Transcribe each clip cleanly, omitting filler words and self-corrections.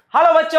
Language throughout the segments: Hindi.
हेलो बच्चों।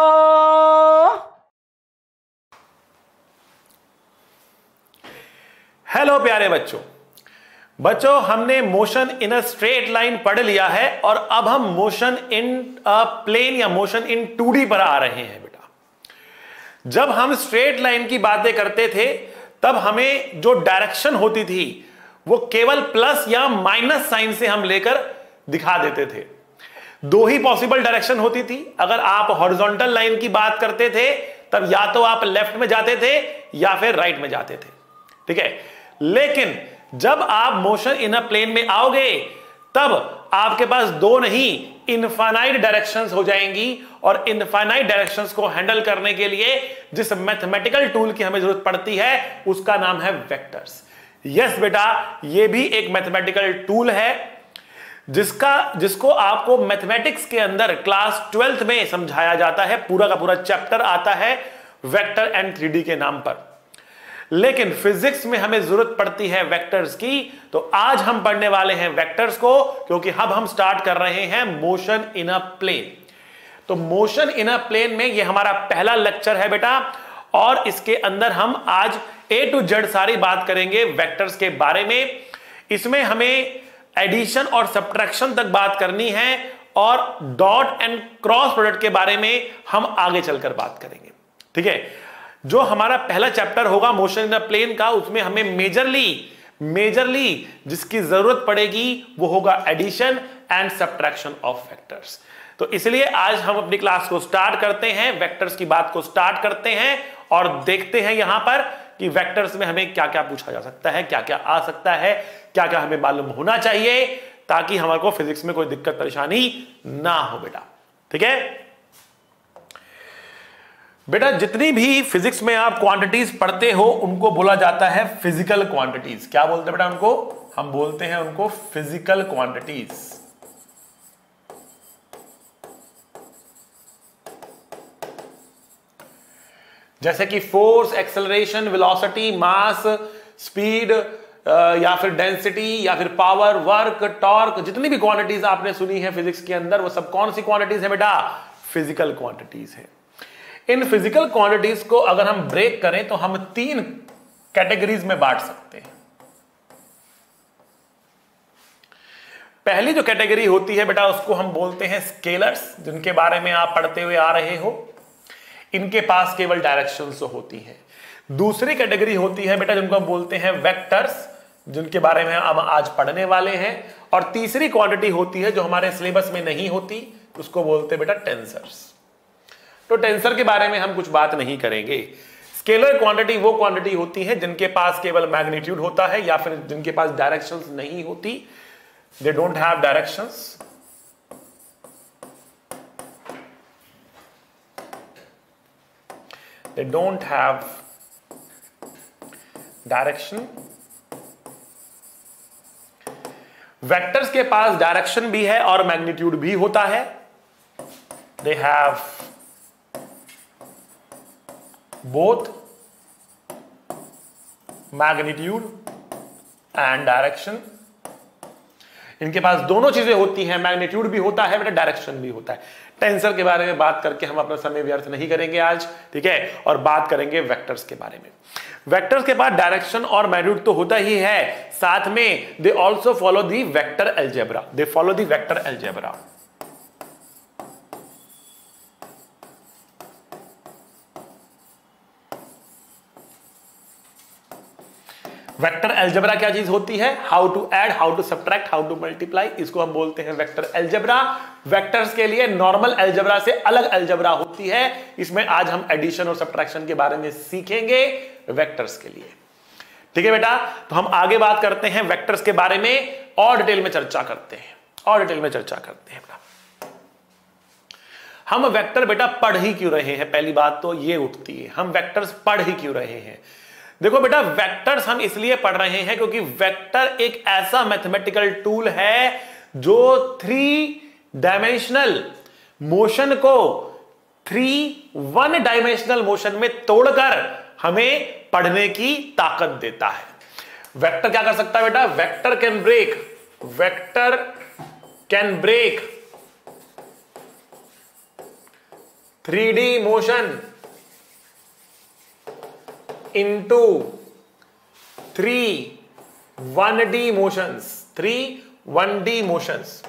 हेलो प्यारे बच्चों। हमने motion in a straight line पढ़ लिया है और अब हम मोशन इन अ प्लेन या मोशन इन 2D पर आ रहे हैं बेटा। जब हम स्ट्रेट लाइन की बातें करते थे तब हमें जो डायरेक्शन होती थी वो केवल प्लस या माइनस साइन से हम लेकर दिखा देते थे। दो ही पॉसिबल डायरेक्शन होती थी। अगर आप हॉरिजॉन्टल लाइन की बात करते थे तब या तो आप लेफ्ट में जाते थे या फिर राइट में जाते थे, ठीक है। लेकिन जब आप मोशन इन अ प्लेन में आओगे तब आपके पास दो नहीं इनफाइनाइट डायरेक्शंस हो जाएंगी और इनफाइनाइट डायरेक्शंस को हैंडल करने के लिए जिस मैथमेटिकल टूल की हमें जरूरत पड़ती है उसका नाम है वेक्टर्स। यस बेटा, यह भी एक मैथमेटिकल टूल है जिसको आपको मैथमेटिक्स के अंदर क्लास 12th में समझाया जाता है। पूरा का पूरा चैप्टर आता है वेक्टर एंड 3D के नाम पर। लेकिन फिजिक्स में हमें जरूरत पड़ती है वेक्टर्स की, तो आज हम पढ़ने वाले हैं वेक्टर्स को, क्योंकि अब हम स्टार्ट कर रहे हैं मोशन इन अ प्लेन। तो मोशन इन अ प्लेन में यह हमारा पहला लेक्चर है बेटा, और इसके अंदर हम आज A to Z सारी बात करेंगे वेक्टर्स के बारे में। इसमें हमें एडिशन और सब्ट्रैक्शन तक बात करनी है और डॉट एंड क्रॉस प्रोडक्ट के बारे में हम आगे चलकर बात करेंगे, ठीक है। जो हमारा पहला चैप्टर होगा मोशन इन अ प्लेन का, उसमें हमें मेजरली जिसकी जरूरत पड़ेगी वो होगा addition and subtraction of vectors. तो इसलिए आज हम अपनी क्लास को स्टार्ट करते हैं, वेक्टर्स की बात को स्टार्ट करते हैं और देखते हैं यहां पर कि वेक्टर्स में हमें क्या क्या पूछा जा सकता है, क्या क्या आ सकता है, क्या क्या हमें मालूम होना चाहिए, ताकि हमारे को फिजिक्स में कोई दिक्कत परेशानी ना हो बेटा, ठीक है। बेटा जितनी भी फिजिक्स में आप क्वांटिटीज पढ़ते हो उनको बोला जाता है फिजिकल क्वांटिटीज। क्या बोलते हैं बेटा उनको? हम बोलते हैं उनको फिजिकल क्वांटिटीज। जैसे कि force, acceleration, velocity, mass, speed या फिर डेंसिटी या फिर पावर, वर्क, टॉर्क, जितनी भी क्वांटिटीज आपने सुनी है फिजिक्स के अंदर वो सब कौन सी क्वांटिटीज है बेटा? फिजिकल क्वांटिटीज है। इन फिजिकल क्वांटिटीज को अगर हम ब्रेक करें तो हम तीन कैटेगरीज में बांट सकते हैं। पहली जो कैटेगरी होती है बेटा उसको हम बोलते हैं स्केलर्स, जिनके बारे में आप पढ़ते हुए आ रहे हो। इनके पास केवल डायरेक्शंस होती हैं। दूसरी कैटेगरी होती है बेटा जिनको हम बोलते हैं वेक्टर्स, जिनके बारे में हम आज पढ़ने वाले हैं। और तीसरी क्वांटिटी होती है जो हमारे सिलेबस में नहीं होती, उसको बोलते हैं बेटा टेंसर्स। तो टेंसर के बारे में हम कुछ बात नहीं करेंगे। स्केलर क्वांटिटी वो क्वांटिटी होती है जिनके पास केवल मैग्नीट्यूड होता है या फिर जिनके पास डायरेक्शंस नहीं होती, they don't have directions. They don't have direction. Vectors के पास डायरेक्शन भी है और मैग्नीट्यूड भी होता है। They have both magnitude and direction। इनके पास दोनों चीजें होती हैं, मैग्नीट्यूड भी होता है बेटा, डायरेक्शन भी होता है। टेंसर के बारे में बात करके हम अपना समय व्यर्थ नहीं करेंगे आज, ठीक है। और बात करेंगे वेक्टर्स के बारे में। वेक्टर्स के बाद डायरेक्शन और मैग्नीट्यूड तो होता ही है, साथ में they also follow the vector algebra. They follow the vector algebra. Vector algebra क्या चीज होती है? How to add, how to subtract, how to multiply, इसको हम बोलते हैं वेक्टर अलजेब्रा। वेक्टर्स के लिए नॉर्मल अलजेब्रा से अलग अलजेब्रा होती है। इसमें आज हम एडिशन और सब्ट्रैक्शन के बारे में सीखेंगे वेक्टर्स के लिए, ठीक है बेटा। तो हम आगे बात करते हैं वेक्टर्स के बारे में और डिटेल में चर्चा करते हैं बेटा। हम वेक्टर बेटा पढ़ ही क्यों रहे हैं? पहली बात तो ये उठती है, हम वेक्टर्स पढ़ ही क्यों रहे हैं? देखो बेटा, वेक्टर्स हम इसलिए पढ़ रहे हैं क्योंकि वेक्टर एक ऐसा मैथमेटिकल टूल है जो 3 डायमेंशनल मोशन को 1 डायमेंशनल मोशन में तोड़कर हमें पढ़ने की ताकत देता है। वेक्टर क्या कर सकता है बेटा? Vector can break 3D motion into 3 1D motions, 3 1D motions.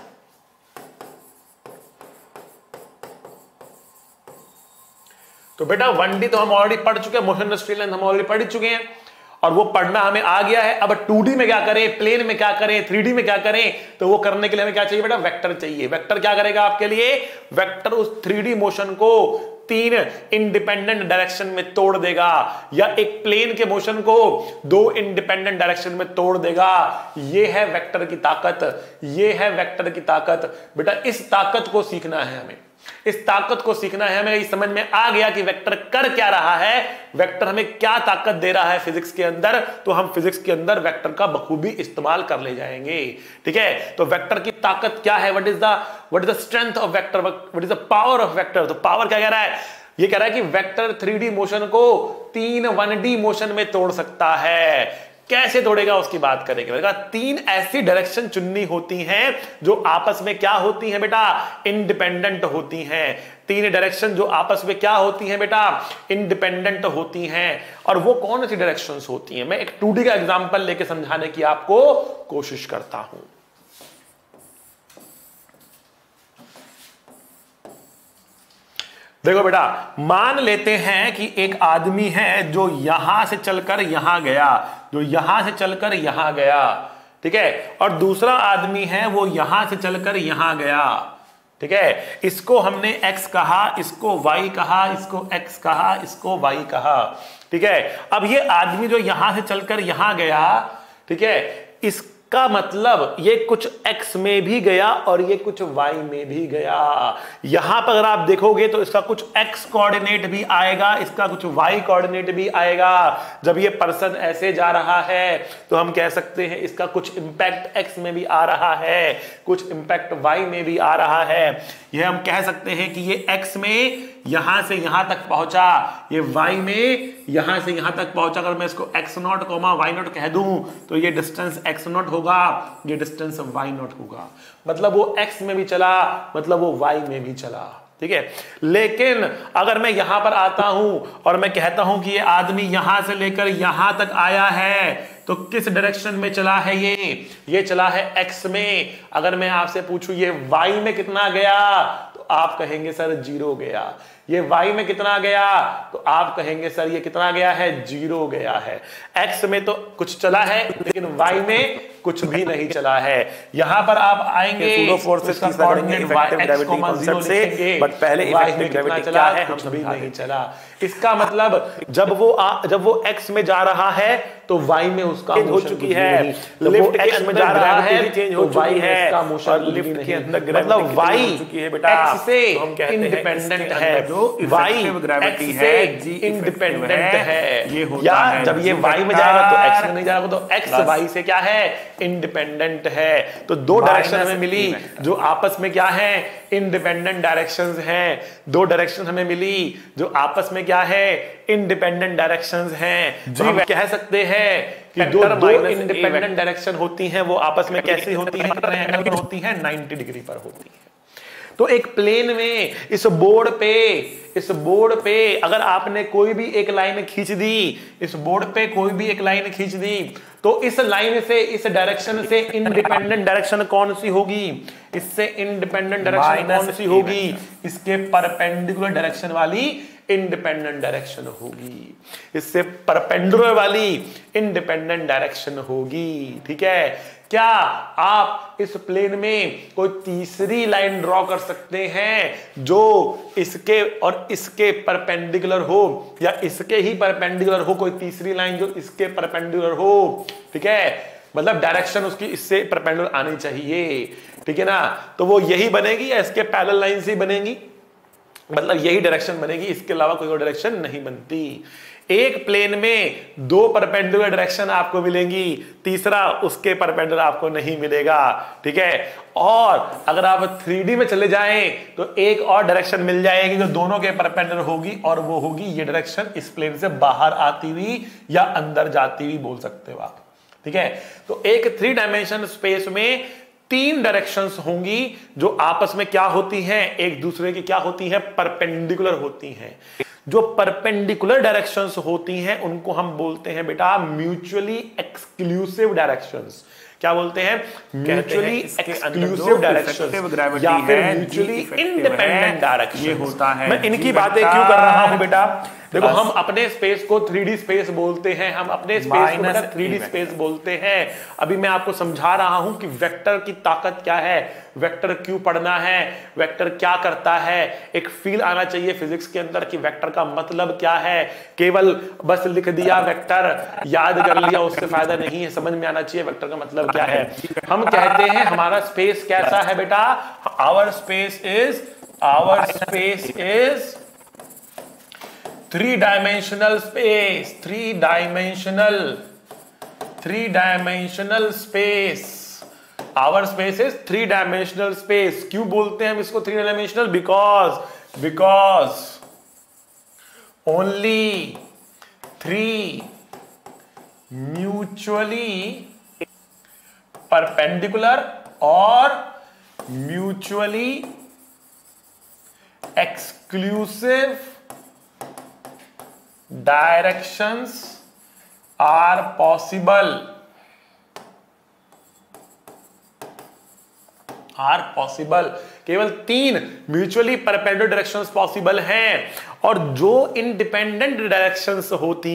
तो बेटा 1D तो हम ऑलरेडी पढ़ चुके हैं, मोशन स्ट्रेट लाइन हम ऑलरेडी पढ़ चुके हैं और वो पढ़ना हमें आ गया है। अब 2D में क्या करें, प्लेन में क्या करें, 3D में क्या करें, तो वो करने के लिए हमें क्या चाहिए बेटा, वेक्टर चाहिए। वेक्टर क्या करेगा आपके लिए, वेक्टर उस 3D मोशन को 3 इंडिपेंडेंट डायरेक्शन में तोड़ देगा, या एक प्लेन के मोशन को 2 इंडिपेंडेंट डायरेक्शन में तोड़ देगा। ये है वेक्टर की ताकत, ये है वेक्टर की ताकत। बेटा इस ताकत को सीखना है हमें, इस ताकत को सीखना है हमें। समझ में आ गया कि वेक्टर कर क्या रहा है, वेक्टर हमें क्या ताकत दे रहा है फिजिक्स के अंदर, तो हम फिजिक्स के अंदर वेक्टर का बखूबी इस्तेमाल कर ले जाएंगे। ठीक है, तो वेक्टर की ताकत क्या है, what is the strength of vector, what is the power of vector. तो पावर क्या कह रहा है, ये कह रहा है कि वेक्टर 3D मोशन को 3 1D मोशन में तोड़ सकता है। कैसे तोड़ेगा उसकी बात करेंगे। 3 ऐसी डायरेक्शन चुननी होती हैं जो आपस में क्या होती हैं बेटा, इंडिपेंडेंट होती हैं। 3 डायरेक्शन जो आपस में क्या होती हैं बेटा, इंडिपेंडेंट होती हैं। और वो कौन सी डायरेक्शंस होती हैं, मैं एक 2D का एग्जांपल लेके समझाने की आपको कोशिश करता हूं। देखो बेटा, मान लेते हैं कि एक आदमी है जो यहां से चलकर यहां गया, जो यहां से चलकर यहां गया, ठीक है, और दूसरा आदमी है वो यहां से चलकर यहां गया। ठीक है, इसको हमने x कहा, इसको y कहा, इसको x कहा, इसको y कहा। ठीक है, अब ये आदमी जो यहां से चलकर यहां गया, ठीक है, इसका मतलब ये कुछ x में भी गया और ये कुछ y में भी गया। यहां पर अगर आप देखोगे तो इसका कुछ x कोऑर्डिनेट भी आएगा, इसका कुछ y कोऑर्डिनेट भी आएगा। जब ये पर्सन ऐसे जा रहा है तो हम कह सकते हैं इसका कुछ इंपैक्ट x में भी आ रहा है, कुछ इंपैक्ट y में भी आ रहा है। यह हम कह सकते हैं कि ये x में यहां से यहां तक पहुंचा, ये y में यहां से यहां तक पहुंचा। अगर मैं इसको x0, y0 कह दूं तो ये डिस्टेंस x0 होगा, ये डिस्टेंस y0 होगा। मतलब वो x में भी चला, मतलब वो y में भी चला। ठीक है, लेकिन अगर मैं यहां पर आता हूं और मैं कहता हूं कि ये आदमी यहां से लेकर यहां तक आया है, तो किस डायरेक्शन में चला है, ये चला है x में। अगर मैं आपसे पूछूं ये y में कितना गया, तो आप कहेंगे सर 0 गया। ये y में कितना गया, तो आप कहेंगे सर ये कितना गया है, 0 गया है। x में तो कुछ चला है लेकिन y में कुछ भी नहीं चला है। यहां पर आप आएंगे बट पहले इफेक्टिव ग्रेविटी क्या है, कुछ भी नहीं चला। इसका मतलब जब वो x में जा रहा है तो y में उसका हो चुकी है, लिफ्ट x में जा रहा है चेंज हो चुकी है, और लिफ्ट के अंदर मतलब y x से इंडिपेंडेंट है, y x से इंडिपेंडेंट है। ये होता है जब ये y में जाएगा तो x में नहीं जाएगा, तो x y से क्या है, इंडिपेंडेंट है। तो 2 डायरेक्शन हमें मिली जो आपस में क्या है, इंडिपेंडेंट डायरेक्शंस हैं। 2 डायरेक्शन हमें मिली जो आपस में क्या है, इंडिपेंडेंट डायरेक्शंस हैं। जी, हम कह सकते हैं कि दो इंडिपेंडेंट डायरेक्शन होती हैं, वो आपस में कैसी होती हैं, कितने एंगल पर होती हैं, 90 डिग्री पर होती है। तो एक प्लेन में इस बोर्ड पे अगर आपने कोई भी एक लाइन खींच दी, इस बोर्ड पे कोई भी एक लाइन खींच दी, तो इस लाइन से, इस डायरेक्शन से इंडिपेंडेंट डायरेक्शन कौन सी होगी, इससे इंडिपेंडेंट डायरेक्शन कौन सी होगी, इसके परपेंडिकुलर डायरेक्शन वाली इंडिपेंडेंट डायरेक्शन होगी, इससे परपेंडिकुलर वाली इंडिपेंडेंट डायरेक्शन होगी। ठीक है, क्या आप इस प्लेन में कोई तीसरी लाइन ड्रॉ कर सकते हैं जो इसके और इसके परपेंडिकुलर हो, या इसके ही परपेंडिकुलर हो, कोई तीसरी लाइन जो इसके परपेंडिकुलर हो। ठीक है, मतलब डायरेक्शन उसकी इससे परपेंडिकुलर आनी चाहिए। ठीक है ना, तो वो यही बनेगी या इसके पैरेलल लाइन से बनेगी, मतलब यही डायरेक्शन बनेगी, इसके अलावा कोई और डायरेक्शन नहीं बनती। एक प्लेन में 2 परपेंडिकुलर डायरेक्शन आपको मिलेंगी, तीसरा उसके परपेंडिकुलर आपको नहीं मिलेगा। ठीक है, और अगर आप 3D में चले जाएं तो एक और डायरेक्शन मिल जाएगी जो दोनों के परपेंडिकुलर होगी, और वो होगी ये डायरेक्शन, इस प्लेन से बाहर आती हुई या अंदर जाती हुई बोल सकते हो आप। ठीक है, तो एक 3 डायमेंशन स्पेस में तीन डायरेक्शंस होंगी जो आपस में क्या होती हैं, एक दूसरे की क्या होती हैं, परपेंडिकुलर होती हैं। जो परपेंडिकुलर डायरेक्शंस होती हैं उनको हम बोलते हैं बेटा म्यूचुअली एक्सक्लूसिव डायरेक्शंस। क्या बोलते हैं? म्यूचुअली एक्सक्लूसिव डायरेक्शन या फिर म्यूचुअली इंडिपेंडेंट डायरेक्शन। ये होता है। मैं इनकी बातें क्यों कर रहा हूं बेटा? देखो, हम अपने स्पेस को 3D स्पेस बोलते हैं, हम अपने स्पेस को 3D स्पेस बोलते हैं। अभी मैं आपको समझा रहा हूं कि वेक्टर की ताकत क्या है, वेक्टर क्यों पढ़ना है, वेक्टर क्या करता है। एक फील आना चाहिए फिजिक्स के अंदर कि वेक्टर का मतलब क्या है। केवल बस लिख दिया वेक्टर, याद कर लिया, उससे फायदा नहीं है। समझ में आना चाहिए वेक्टर का मतलब क्या है। हम कहते हैं हमारा स्पेस कैसा है बेटा? Our space is three-dimensional space, three-dimensional space. Our space is three-dimensional space. क्यों बोलते हैं हम इसको three-dimensional? Because only three mutually perpendicular और mutually exclusive directions are possible. केवल तीन म्यूचुअली परपेंडिकुलर डायरेक्शंस पॉसिबल हैं। और जो इंडिपेंडेंट डायरेक्शंस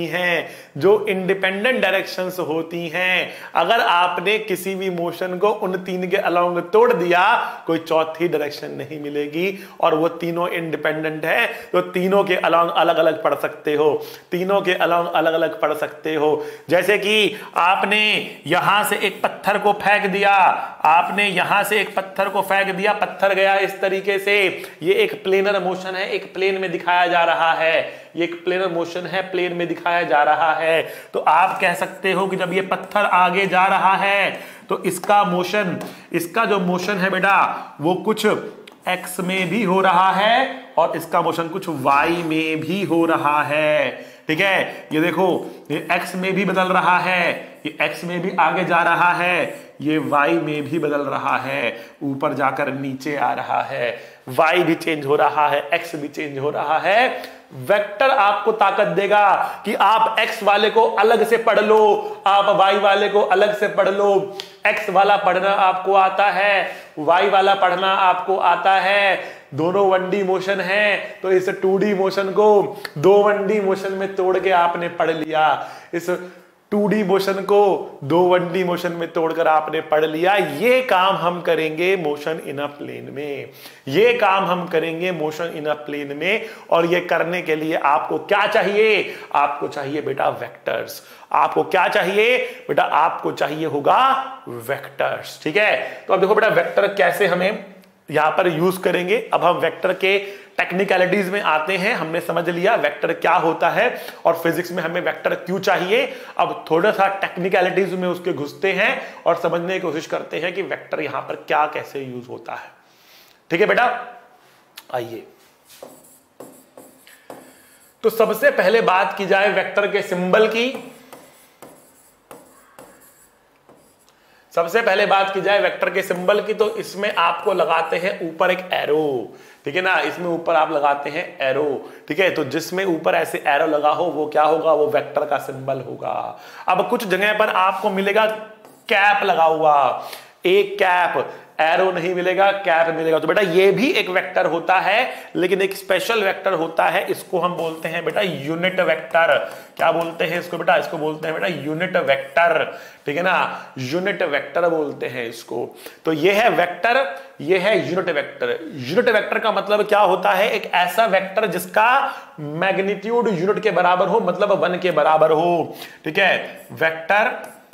होती हैं, अगर आपने किसी भी मोशन को उन तीन के अलोंग तोड़ दिया, कोई चौथी डायरेक्शन नहीं मिलेगी। और वो तीनों इंडिपेंडेंट है, तो तीनों के अलोंग अलग अलग पढ़ सकते हो। जैसे कि आपने यहां से एक पत्थर को फेंक दिया, पत्थर गया इस तरीके से। ये एक प्लेनर मोशन है, एक प्लेन में दिखाया जा रहा है। ये एक प्लेनर मोशन है, प्लेन में दिखाया जा रहा है। तो आप कह सकते हो कि जब ये पत्थर आगे जा रहा है तो इसका जो मोशन है बेटा, वो कुछ x में भी हो रहा है और इसका मोशन कुछ y में भी हो रहा है। ठीक है, ये देखो, ये x में भी बदल रहा है, ये x में भी आगे जा रहा है, ये y में भी बदल रहा है, ऊपर जाकर नीचे आ रहा है, y भी चेंज हो रहा है, x भी चेंज हो रहा है। वेक्टर आपको ताकत देगा कि आप x वाले को अलग से पढ़ लो, आप y वाले को अलग से पढ़ लो। x वाला पढ़ना आपको आता है, y वाला पढ़ना आपको आता है। दोनों 1D मोशन है, तो इस 2D मोशन को 2 1D मोशन में तोड़ के आपने पढ़ लिया। इस 2D मोशन को 2 1D मोशन में तोड़कर आपने पढ़ लिया। ये काम हम करेंगे मोशन इन अ प्लेन में। और ये करने के लिए आपको क्या चाहिए? आपको चाहिए बेटा वेक्टर्स। आपको क्या चाहिए बेटा? आपको चाहिए होगा वेक्टर्स। ठीक है, तो अब देखो बेटा, वेक्टर कैसे हमें यहां पर यूज करेंगे। अब हम वेक्टर के टेक्निकलिटीज में आते हैं। हमने समझ लिया वेक्टर क्या होता है और फिजिक्स में हमें वेक्टर क्यों चाहिए। अब थोड़ा सा टेक्निकलिटीज में उसके घुसते हैं और समझने की कोशिश करते हैं कि वेक्टर यहां पर क्या कैसे यूज होता है। ठीक है बेटा, आइए। तो सबसे पहले बात की जाए वेक्टर के सिंबल की। तो इसमें आपको लगाते हैं ऊपर एक एरो। ठीक है ना, इसमें ऊपर आप लगाते हैं एरो। ठीक है, तो जिसमें ऊपर ऐसे एरो लगा हो वो क्या होगा? वो वेक्टर का सिंबल होगा। अब कुछ जगह पर आपको मिलेगा कैप लगा हुआ, एक कैप, एरो नहीं मिलेगा, कैप मिलेगा। तो बेटा ये भी एक वेक्टर होता है, लेकिन एक स्पेशल वेक्टर होता है। इसको हम बोलते हैं बेटा यूनिट वेक्टर। क्या बोलते हैं इसको बेटा? इसको बोलते हैं बेटा यूनिट वेक्टर। ठीक है ना, यूनिट वेक्टर बोलते हैं इसको। तो ये है वेक्टर, ये है यूनिट वेक्टर। यूनिट वेक्टर का मतलब क्या होता है? एक ऐसा वेक्टर जिसका मैग्नीट्यूड यूनिट के बराबर हो, मतलब 1 के बराबर हो। ठीक है, vector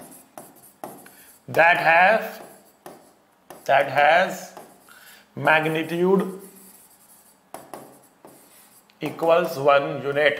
that has magnitude equals 1 unit।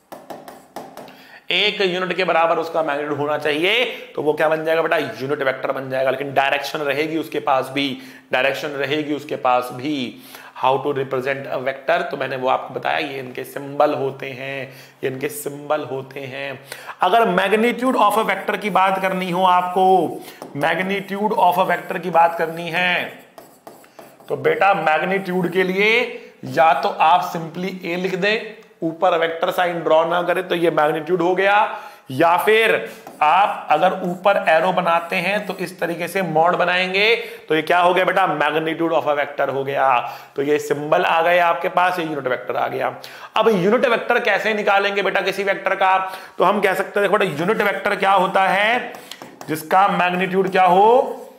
एक यूनिट के बराबर उसका मैग्नीट्यूड होना चाहिए, तो वो क्या बन जाएगा बेटा? यूनिट वेक्टर बन जाएगा। लेकिन डायरेक्शन रहेगी उसके पास भी। How to represent a vector, तो मैंने वो आपको बताया, ये इनके सिंबल होते हैं, ये इनके सिंबल होते हैं। अगर मैग्नीट्यूड ऑफ अ वेक्टर की बात करनी हो आपको, मैग्नीट्यूड ऑफ अ वेक्टर की बात करनी है, तो बेटा मैग्नीट्यूड के लिए या तो आप सिंपली ए लिख दें, ऊपर वेक्टर साइन ड्रॉ ना करें तो ये मैग्नीट्यूड हो गया, या फिर आप अगर ऊपर एरो बनाते हैं तो इस तरीके से मॉड बनाएंगे तो ये क्या हो गया बेटा, मैग्नीट्यूड ऑफ अ वेक्टर हो गया। तो ये सिंबल आ गए आपके पास, ये यूनिट वेक्टर आ गया। अब यूनिट वेक्टर कैसे निकालेंगे बेटा किसी वेक्टर का, तो हम कह सकते हैं देखो बेटा, यूनिट वेक्टर क्या होता है, जिसका मैग्नीट्यूड क्या हो,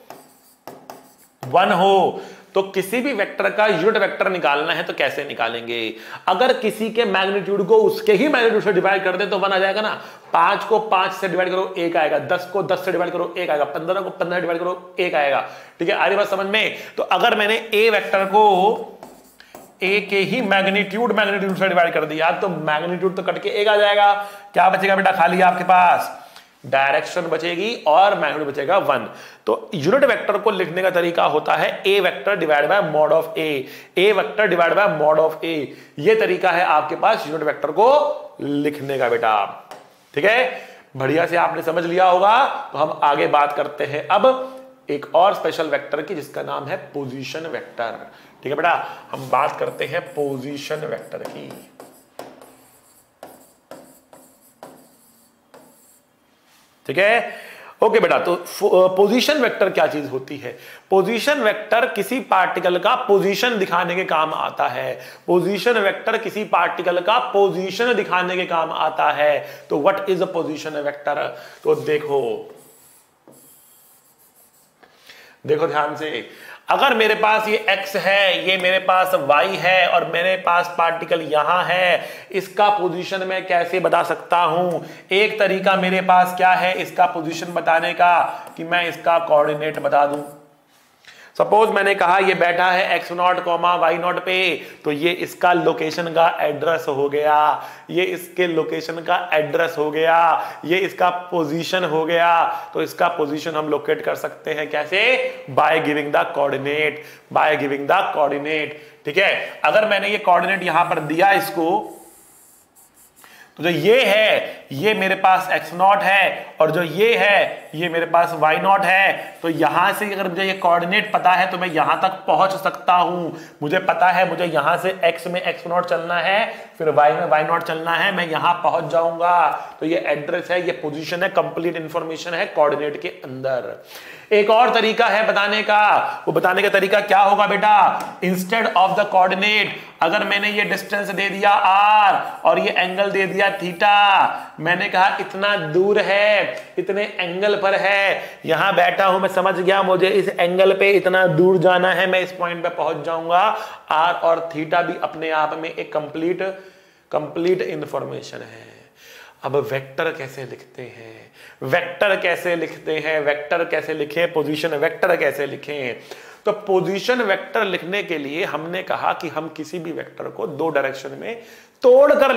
1 हो। तो किसी भी वेक्टर का यूनिट वेक्टर निकालना है तो कैसे निकालेंगे, अगर किसी के मैग्नीट्यूड को उसके ही मैग्नीट्यूड से डिवाइड कर दे तो 1 आ जाएगा ना, 5 को 5 से डिवाइड करो 1 आएगा, 10 को 10 से डिवाइड करो 1 आएगा, 15 को 15 से डिवाइड करो 1 आएगा। ठीक है, आ रही बात समझ में। तो अगर मैंने ए वेक्टर को ए के ही मैग्नीट्यूड से डिवाइड कर दिया तो मैग्नीट्यूड तो कट के 1 आ जाएगा, क्या बचेगा बेटा, खाली आपके पास डायरेक्शन बचेगी और मैग्नीट्यूड बचेगा 1। तो यूनिट वेक्टर को लिखने का तरीका होता है A vector divide by mod of A vector divide by mod of A, ये तरीका है आपके पास यूनिट वेक्टर को लिखने का बेटा। ठीक है, बढ़िया से आपने समझ लिया होगा। तो हम आगे बात करते हैं अब एक और स्पेशल वेक्टर की, जिसका नाम है पोजीशन वेक्टर। ठीक है बेटा, हम बात करते हैं पोजीशन वेक्टर की। ठीक है, ओके बेटा। तो पोजीशन वेक्टर क्या चीज होती है, पोजीशन वेक्टर किसी पार्टिकल का पोजीशन दिखाने के काम आता है, पोजीशन वेक्टर किसी पार्टिकल का पोजीशन दिखाने के काम आता है। तो what is a position vector, तो देखो ध्यान से, अगर मेरे पास ये x है, ये मेरे पास y है और मेरे पास पार्टिकल यहां है, इसका पोजीशन मैं कैसे बता सकता हूं। एक तरीका मेरे पास क्या है इसका पोजीशन बताने का, कि मैं इसका कोऑर्डिनेट बता दूं। सपोज मैंने कहा ये बैठा है x0, y0 पे, तो ये इसका लोकेशन का एड्रेस हो गया, ये इसके लोकेशन का एड्रेस हो गया, ये इसका पोजीशन हो गया। तो इसका पोजीशन हम लोकेट कर सकते हैं कैसे, by giving the coordinate, by giving the coordinate. ठीक है, अगर मैंने ये कोऑर्डिनेट यहां पर दिया इसको, तो जो ये है ये मेरे पास x0 है और जो ये है ये मेरे पास y0 है। तो यहां से अगर मुझे ये कोऑर्डिनेट पता है तो मैं यहां तक पहुंच सकता हूं। मुझे पता है मुझे यहां से x में x0 चलना है, फिर y में y0 चलना है, मैं यहां पहुंच जाऊंगा। तो ये एड्रेस है, ये पोजीशन है, कंप्लीट इंफॉर्मेशन है कोऑर्डिनेट के अंदर। एक और तरीका है बताने का, वो बताने का तरीका क्या होगा बेटा, इंस्टेड ऑफ द कोऑर्डिनेट, अगर मैंने ये डिस्टेंस दे दिया r और ये एंगल दे दिया थीटा, मैंने कहा इतना दूर है, इतने एंगल पर है, यहां बैठा हूं, मैं समझ गया मुझे इस एंगल पे इतना दूर जाना है, मैं इस पॉइंट पे पहुंच जाऊंगा। r और थीटा भी अपने आप में एक कंप्लीट इंफॉर्मेशन है। अब वेक्टर कैसे लिखते हैं, वेक्टर कैसे लिखते हैं, वेक्टर कैसे लिखें, पोजीशन वेक्टर कैसे लिखें। तो पोजीशन वेक्टर लिखने के लिए हमने कहा कि हम किसी भी वेक्टर को 2 डायरेक्शन में तोड़कर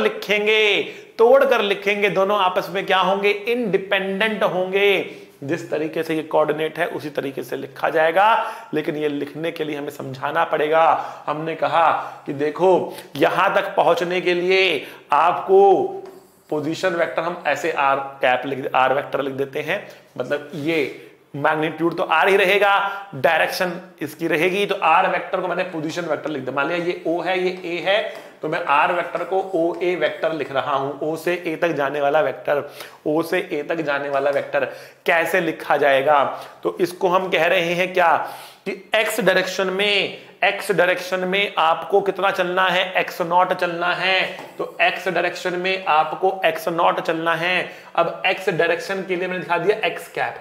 लिखेंगे, दोनों आपस में क्या होंगे, इंडिपेंडेंट होंगे। जिस तरीके से ये कोऑर्डिनेट है उसी तरीके से लिखा जाएगा, लेकिन ये लिखने के लिए हमें समझाना पड़ेगा। हमने कहा कि देखो यहां तक पहुंचने के लिए आपको पोजीशन वेक्टर हम ऐसे आर वेक्टर लिख देते हैं, मतलब ये मैग्नीट्यूड तो आर ही रहेगा, डायरेक्शन इसकी रहेगी, तो आर वेक्टर को मैंने पोजीशन वेक्टर लिख दिया। मान लिया ये ओ है, ये ए है, तो मैं आर वेक्टर को ओ ए वेक्टर लिख रहा हूं। ओ से ए तक जाने वाला वेक्टर, ओ से ए तक जाने वाला वेक्टर कैसे लिखा जाएगा, तो इसको हम कह रहे हैं क्या, कि एक्स डायरेक्शन में आपको कितना चलना है, x0 चलना है। तो एक्स डायरेक्शन में आपको x0 चलना है। अब एक्स डायरेक्शन के लिए मैंने दिखा दिया एक्स कैप।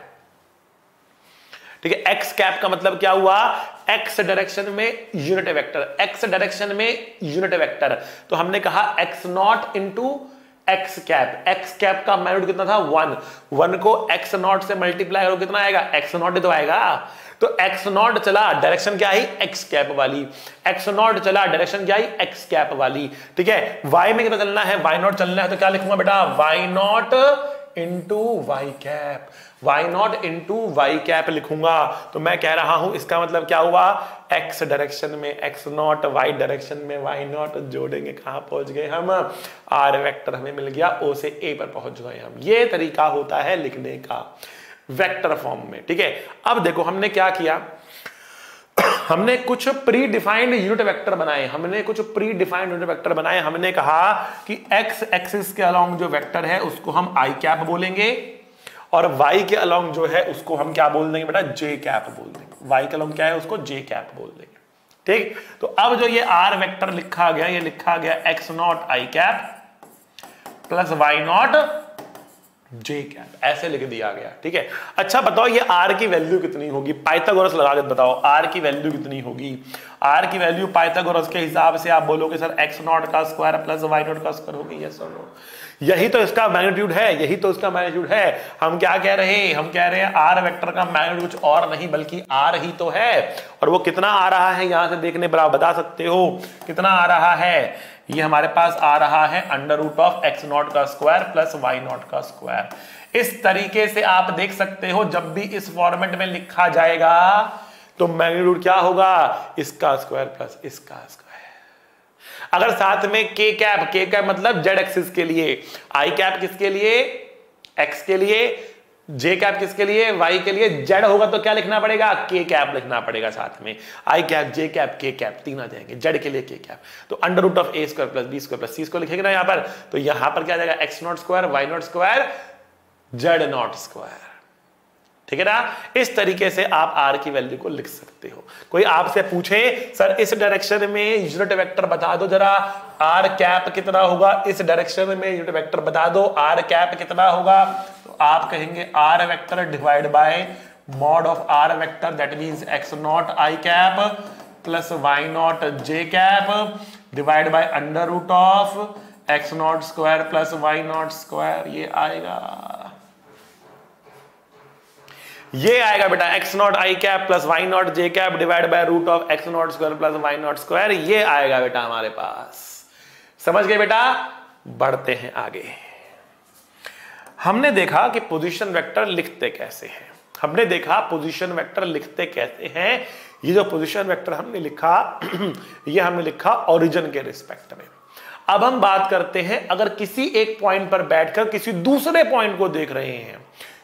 ठीक है, एक्स कैप का मतलब क्या हुआ, एक्स डायरेक्शन में यूनिट वेक्टर, एक्स डायरेक्शन में यूनिट वेक्टर। तो हमने कहा x0 into x cap, x cap का मैग्नीट्यूड कितना था 1 को x0 से मल्टीप्लाई करो कितना आएगा, x0 ही तो आएगा। तो x0 चला, डायरेक्शन क्या आई, x कैप वाली, x0 चला, डायरेक्शन क्या आई, x कैप वाली। ठीक है, y में कितना चलना है, y0 चलना है, तो क्या लिखूंगा बेटा, y0 into y cap, y naught into y cap लिखूंगा तो मैं कह रहा हूं इसका मतलब क्या हुआ, एक्स डायरेक्शन में एक्स नॉट, वाई डायरेक्शन में वाई नॉट, जोड़ेंगे कहां पहुंच गए हम, आर वेक्टर हमें मिल गया, ओ से ए पर पहुंच गए हम। ये तरीका होता है लिखने का वेक्टर फॉर्म में, ठीक है। अब देखो हमने क्या किया, हमने कुछ प्री डिफाइंड यूनिट वेक्टर बनाए, हमने कहा कि एक्स एक्सिस के अलोंग जो वेक्टर है उसको हम आई कैप बोलेंगे और वाई के अलोंग जो है उसको हम क्या बोल देंगे बेटा, जे कैप बोल देंगे। वाई के अलोंग क्या है, उसको जे कैप बोल देंगे, ठीक। तो अब जो ये आर वेक्टर लिखा गया, ये लिखा गया x naught i cap plus y naught j cap, ऐसे लिख दिया गया, ठीक है। अच्छा बताओ ये आर की वैल्यू कितनी होगी, पाइथागोरस लगा के बताओ आर की वैल्यू कितनी होगी। आर की वैल्यू पाइथागोरस के हिसाब से आप बोलोगे सर एक्स नॉट का स्क्वायर प्लस वाई नॉट का स्क्वायर होगी, यस और नो। यही तो इसका मैग्नीट्यूड है, हम क्या कह रहे हैं, हम कह रहे हैं आर वेक्टर का मैग्नीट्यूड कुछ और नहीं बल्कि आर ही तो है। और वो कितना आ रहा है यहां से देखने पर आप बता सकते हो कितना आ रहा है, ये हमारे पास आ रहा है under root of x naught का स्क्वायर प्लस वाई नॉट का स्क्वायर। इस तरीके से आप देख सकते हो जब भी इस फॉर्मेट में लिखा जाएगा तो मैग्नीट्यूड क्या होगा, इसका स्क्वायर प्लस इसका स्क्वायर। अगर साथ में के कैप मतलब जेड एक्सिस के लिए, आई कैप किसके लिए, एक्स के लिए, जे कैप किसके लिए, वाई के लिए, जेड होगा तो क्या लिखना पड़ेगा, के कैप लिखना पड़ेगा साथ में। I cap, j cap, k cap तीन आ जाएंगे, जेड के लिए के कैप। तो under root of A square plus B square plus c square लिखेंगे ना यहां पर, तो यहां पर क्या आ जाएगा, x naught square, y naught square, z naught square, ठीक है ना। इस तरीके से आप आर की वैल्यू को लिख सकते हो। कोई आपसे पूछे सर इस डायरेक्शन में यूनिट वेक्टर बता दो जरा, आर कैप कितना होगा, इस डायरेक्शन में यूनिट वेक्टर बता दो आर कैप कितना होगा, तो आप कहेंगे r vector divide by mod of r vector, that means x naught i cap plus y naught j cap divide by under root of x naught square plus y naught square. ये आएगा बेटा x naught i cap plus y naught j cap divide by root of x naught square plus y naught square, ये आएगा बेटा हमारे पास। समझ गए बेटा, बढ़ते हैं आगे। हमने देखा कि पोजीशन वेक्टर लिखते कैसे हैं, ये जो पोजीशन वेक्टर हमने लिखा ये हमने लिखा ओरिजिन के रिस्पेक्ट में। अब हम बात करते हैं अगर किसी एक पॉइंट पर बैठकर किसी दूसरे पॉइंट को देख रहे हैं,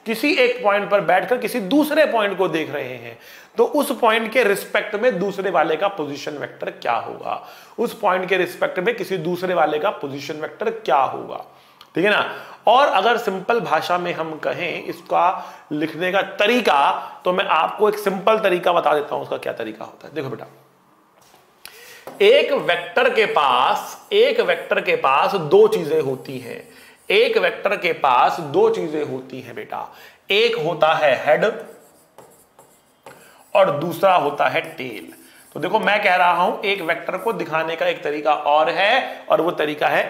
तो उस पॉइंट के रिस्पेक्ट में दूसरे वाले का पोजीशन वेक्टर क्या होगा, ठीक है ना। और अगर सिंपल भाषा में हम कहें इसका लिखने का तरीका, तो मैं आपको एक सिंपल तरीका बता देता हूं उसका क्या तरीका होता है। देखो बेटा, एक वेक्टर के पास दो चीजें होती हैं, बेटा। एक होता है हेड और दूसरा होता है टेल। तो देखो मैं कह रहा हूं एक वेक्टर को दिखाने का एक तरीका और है, और वो तरीका है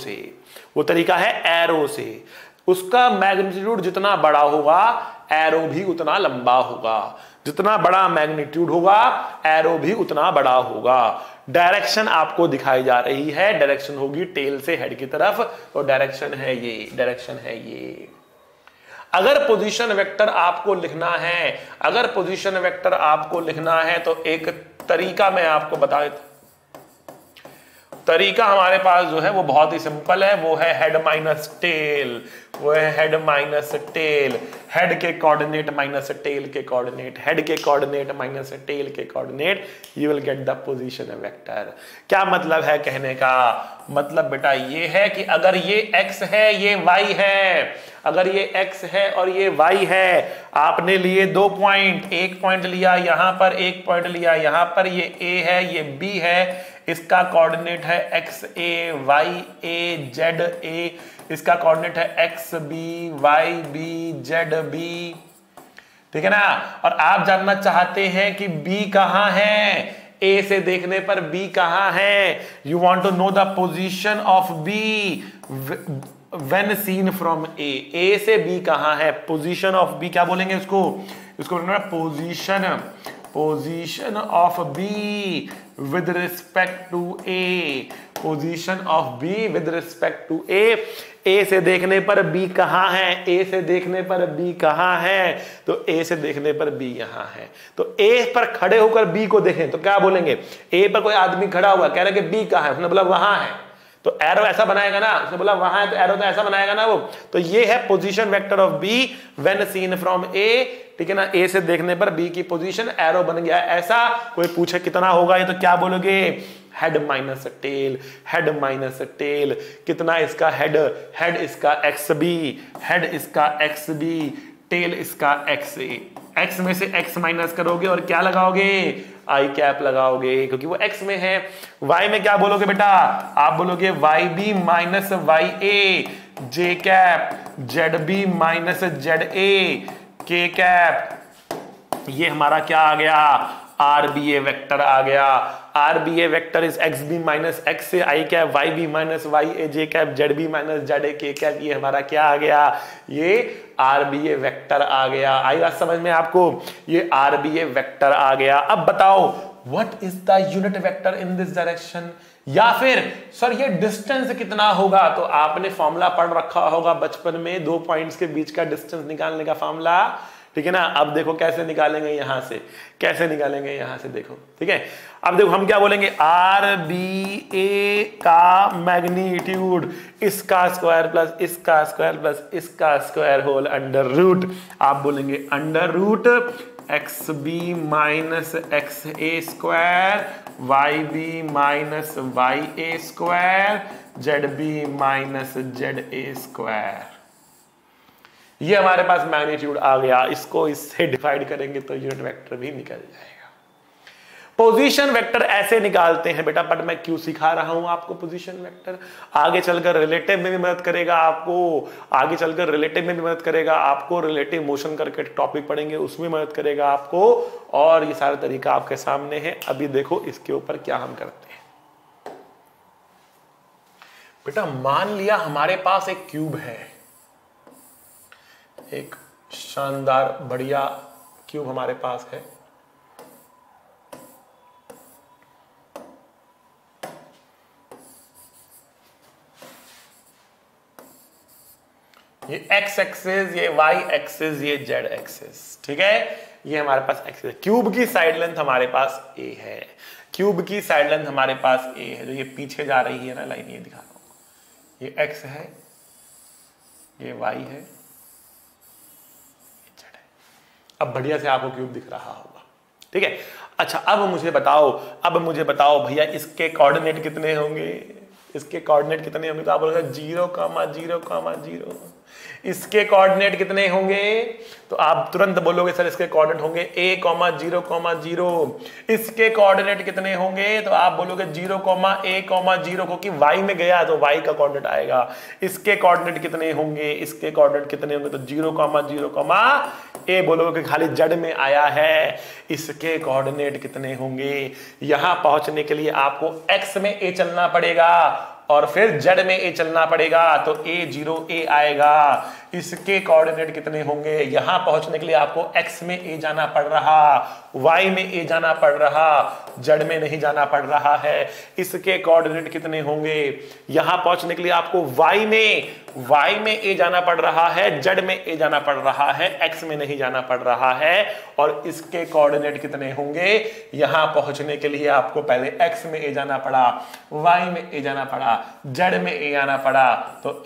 एरो से। उसका मैग्नीट्यूड जितना बड़ा होगा एरो भी उतना लंबा होगा, जितना बड़ा मैग्नीट्यूड होगा एरो भी उतना बड़ा होगा। डायरेक्शन आपको दिखाई जा रही है, डायरेक्शन होगी टेल से हेड की तरफ, तो डायरेक्शन है ये। अगर पोजीशन वेक्टर आपको लिखना है तो एक तरीका मैं आपको बता देता हूं। तरीका हमारे पास जो है वो बहुत ही सिंपल है, वो है हेड माइनस टेल, हेड के कोऑर्डिनेट माइनस टेल के कोऑर्डिनेट, माइनस टेल के coordinate, you will get the position vector. क्या मतलब है कहने का, मतलब बेटा ये है कि अगर ये x है ये y है, अगर ये x है और ये y है, आपने लिए दो पॉइंट, एक पॉइंट लिया यहां पर, एक पॉइंट लिया यहां पर, ये a है ये b है, इसका कोऑर्डिनेट है x a y a z a, इसका कोऑर्डिनेट है x b y b z b, ठीक है ना। और आप जानना चाहते हैं कि b कहां है, A से देखने पर B कहां है, you want to know the position of B when seen from A से B कहां है, पोजीशन ऑफ B क्या बोलेंगे इसको बोलेंगे position of B with respect to A, position of B with respect to A से देखने पर बी कहां है, ए से देखने पर बी कहां है, तो ए से देखने पर बी यहां है। तो ए पर खड़े होकर बी को देखें तो क्या बोलेंगे, ए पर कोई आदमी खड़ा हुआ कह रहा है कि बी कहां है, उसने बोला वहां है, तो एरो ऐसा बनाएगा ना, उसने बोला वहां है तो एरो तो ऐसा बनाएगा ना वो। तो ये है position vector of B when seen from A, ठीक है ना, ए से देखने पर बी की पोजीशन एरो बन गया ऐसा। कोई पूछे कितना होगा ये तो क्या बोलोगे, head minus tail, head minus tail, कितना इसका हेड, हेड इसका एक्स बी, हेड इसका एक्स बी, टेल इसका एक्स ए, एक्स में से एक्स माइनस करोगे और क्या लगाओगे, आई कैप लगाओगे क्योंकि वो एक्स में है। वाई में क्या बोलोगे बेटा, आप बोलोगे y b minus y a, j cap, z b minus z a, k cap, ये हमारा क्या आ गया, आर बी ए वेक्टर आ गया। R b a vector is x b minus x से i cap, y b minus y a, j cap, z b minus z a, k cap, ये हमारा क्या आ गया, ये आर बी ए वेक्टर आ गया। आई बात समझ में आपको, ये आर बी ए वेक्टर आ गया। अब बताओ what is the unit vector in this direction, या फिर सर ये डिस्टेंस कितना होगा, तो आपने फॉर्मूला पढ़ रखा होगा बचपन में, 2 पॉइंट्स के बीच का डिस्टेंस निकालने का फॉर्मूला, ठीक है ना। अब देखो कैसे निकालेंगे, यहां से कैसे निकालेंगे, यहां से देखो, ठीक है। अब देखो हम क्या बोलेंगे, आर बी ए का मैग्नीट्यूड इसका स्क्वायर प्लस इसका स्क्वायर प्लस इसका स्क्वायर होल अंडर रूट, आप बोलेंगे under root x b minus x a square, y b minus y a square, z b minus z a square. ये हमारे पास मैग्नीट्यूड आ गया, इसको इससे डिवाइड करेंगे तो यूनिट वेक्टर भी निकल जाएगा। पोजीशन वेक्टर ऐसे निकालते हैं बेटा, बट मैं क्यों सिखा रहा हूं आपको पोजीशन वेक्टर, आगे चलकर रिलेटिव में भी मदद करेगा आपको, आगे चलकर रिलेटिव में भी मदद करेगा आपको, रिलेटिव मोशन करके टॉपिक पढ़ेंगे उसमें मदद करेगा आपको, और ये सारा तरीका आपके सामने है। अभी देखो इसके ऊपर क्या हम करते हैं बेटा। मान लिया हमारे पास एक क्यूब है, एक शानदार बढ़िया क्यूब हमारे पास है, ये एक्स एक्सिस, ये वाई एक्सिस, ये जेड एक्सिस, ठीक है, ये हमारे पास एक्सिस है। क्यूब की साइड लेंथ हमारे पास ए है, क्यूब की साइड लेंथ हमारे पास ए है, जो ये पीछे जा रही है ना लाइन, ये दिखा रहा हूं, ये एक्स है, ये वाई है, अब बढ़िया से आपको क्यूब दिख रहा होगा, ठीक है। अच्छा अब मुझे बताओ भैया इसके कोऑर्डिनेट कितने होंगे, इसके कोऑर्डिनेट कितने होंगे, तो आप बोलोगे 0,0,0। इसके कोऑर्डिनेट कितने होंगे, तो आप तुरंत बोलोगे सर इसके कोऑर्डिनेट होंगे a,0,0। इसके कोऑर्डिनेट कितने होंगे, तो आप बोलोगे 0,a,0, क्योंकि y में गया तो y का कोऑर्डिनेट आएगा। इसके कोऑर्डिनेट कितने होंगे, इसके कोऑर्डिनेट कितने होंगे, तो 0,0, a बोलोगे खाली z में आया है। इसके कोऑर्डिनेट कितने होंगे, यहां पहुंचने के लिए आपको x में a चलना पड़ेगा और फिर z में a चलना पड़ेगा, तो a आएगा। इसके कोऑर्डिनेट कितने होंगे, यहां पहुंचने के लिए आपको x में a जाना पड़ रहा, y में a जाना पड़ रहा, z में नहीं जाना पड़ रहा है। इसके कोऑर्डिनेट कितने होंगे, यहां पहुंचने के लिए आपको y में a जाना पड़ रहा है, z में a जाना पड़ रहा है, x में नहीं जाना पड़ रहा है। और इसके कोऑर्डिनेट कितने होंगे, यहां पहुंचने के लिए आपको पहले x में a जाना पड़ा, y में a जाना पड़ा, z में a आना पड़ा, तो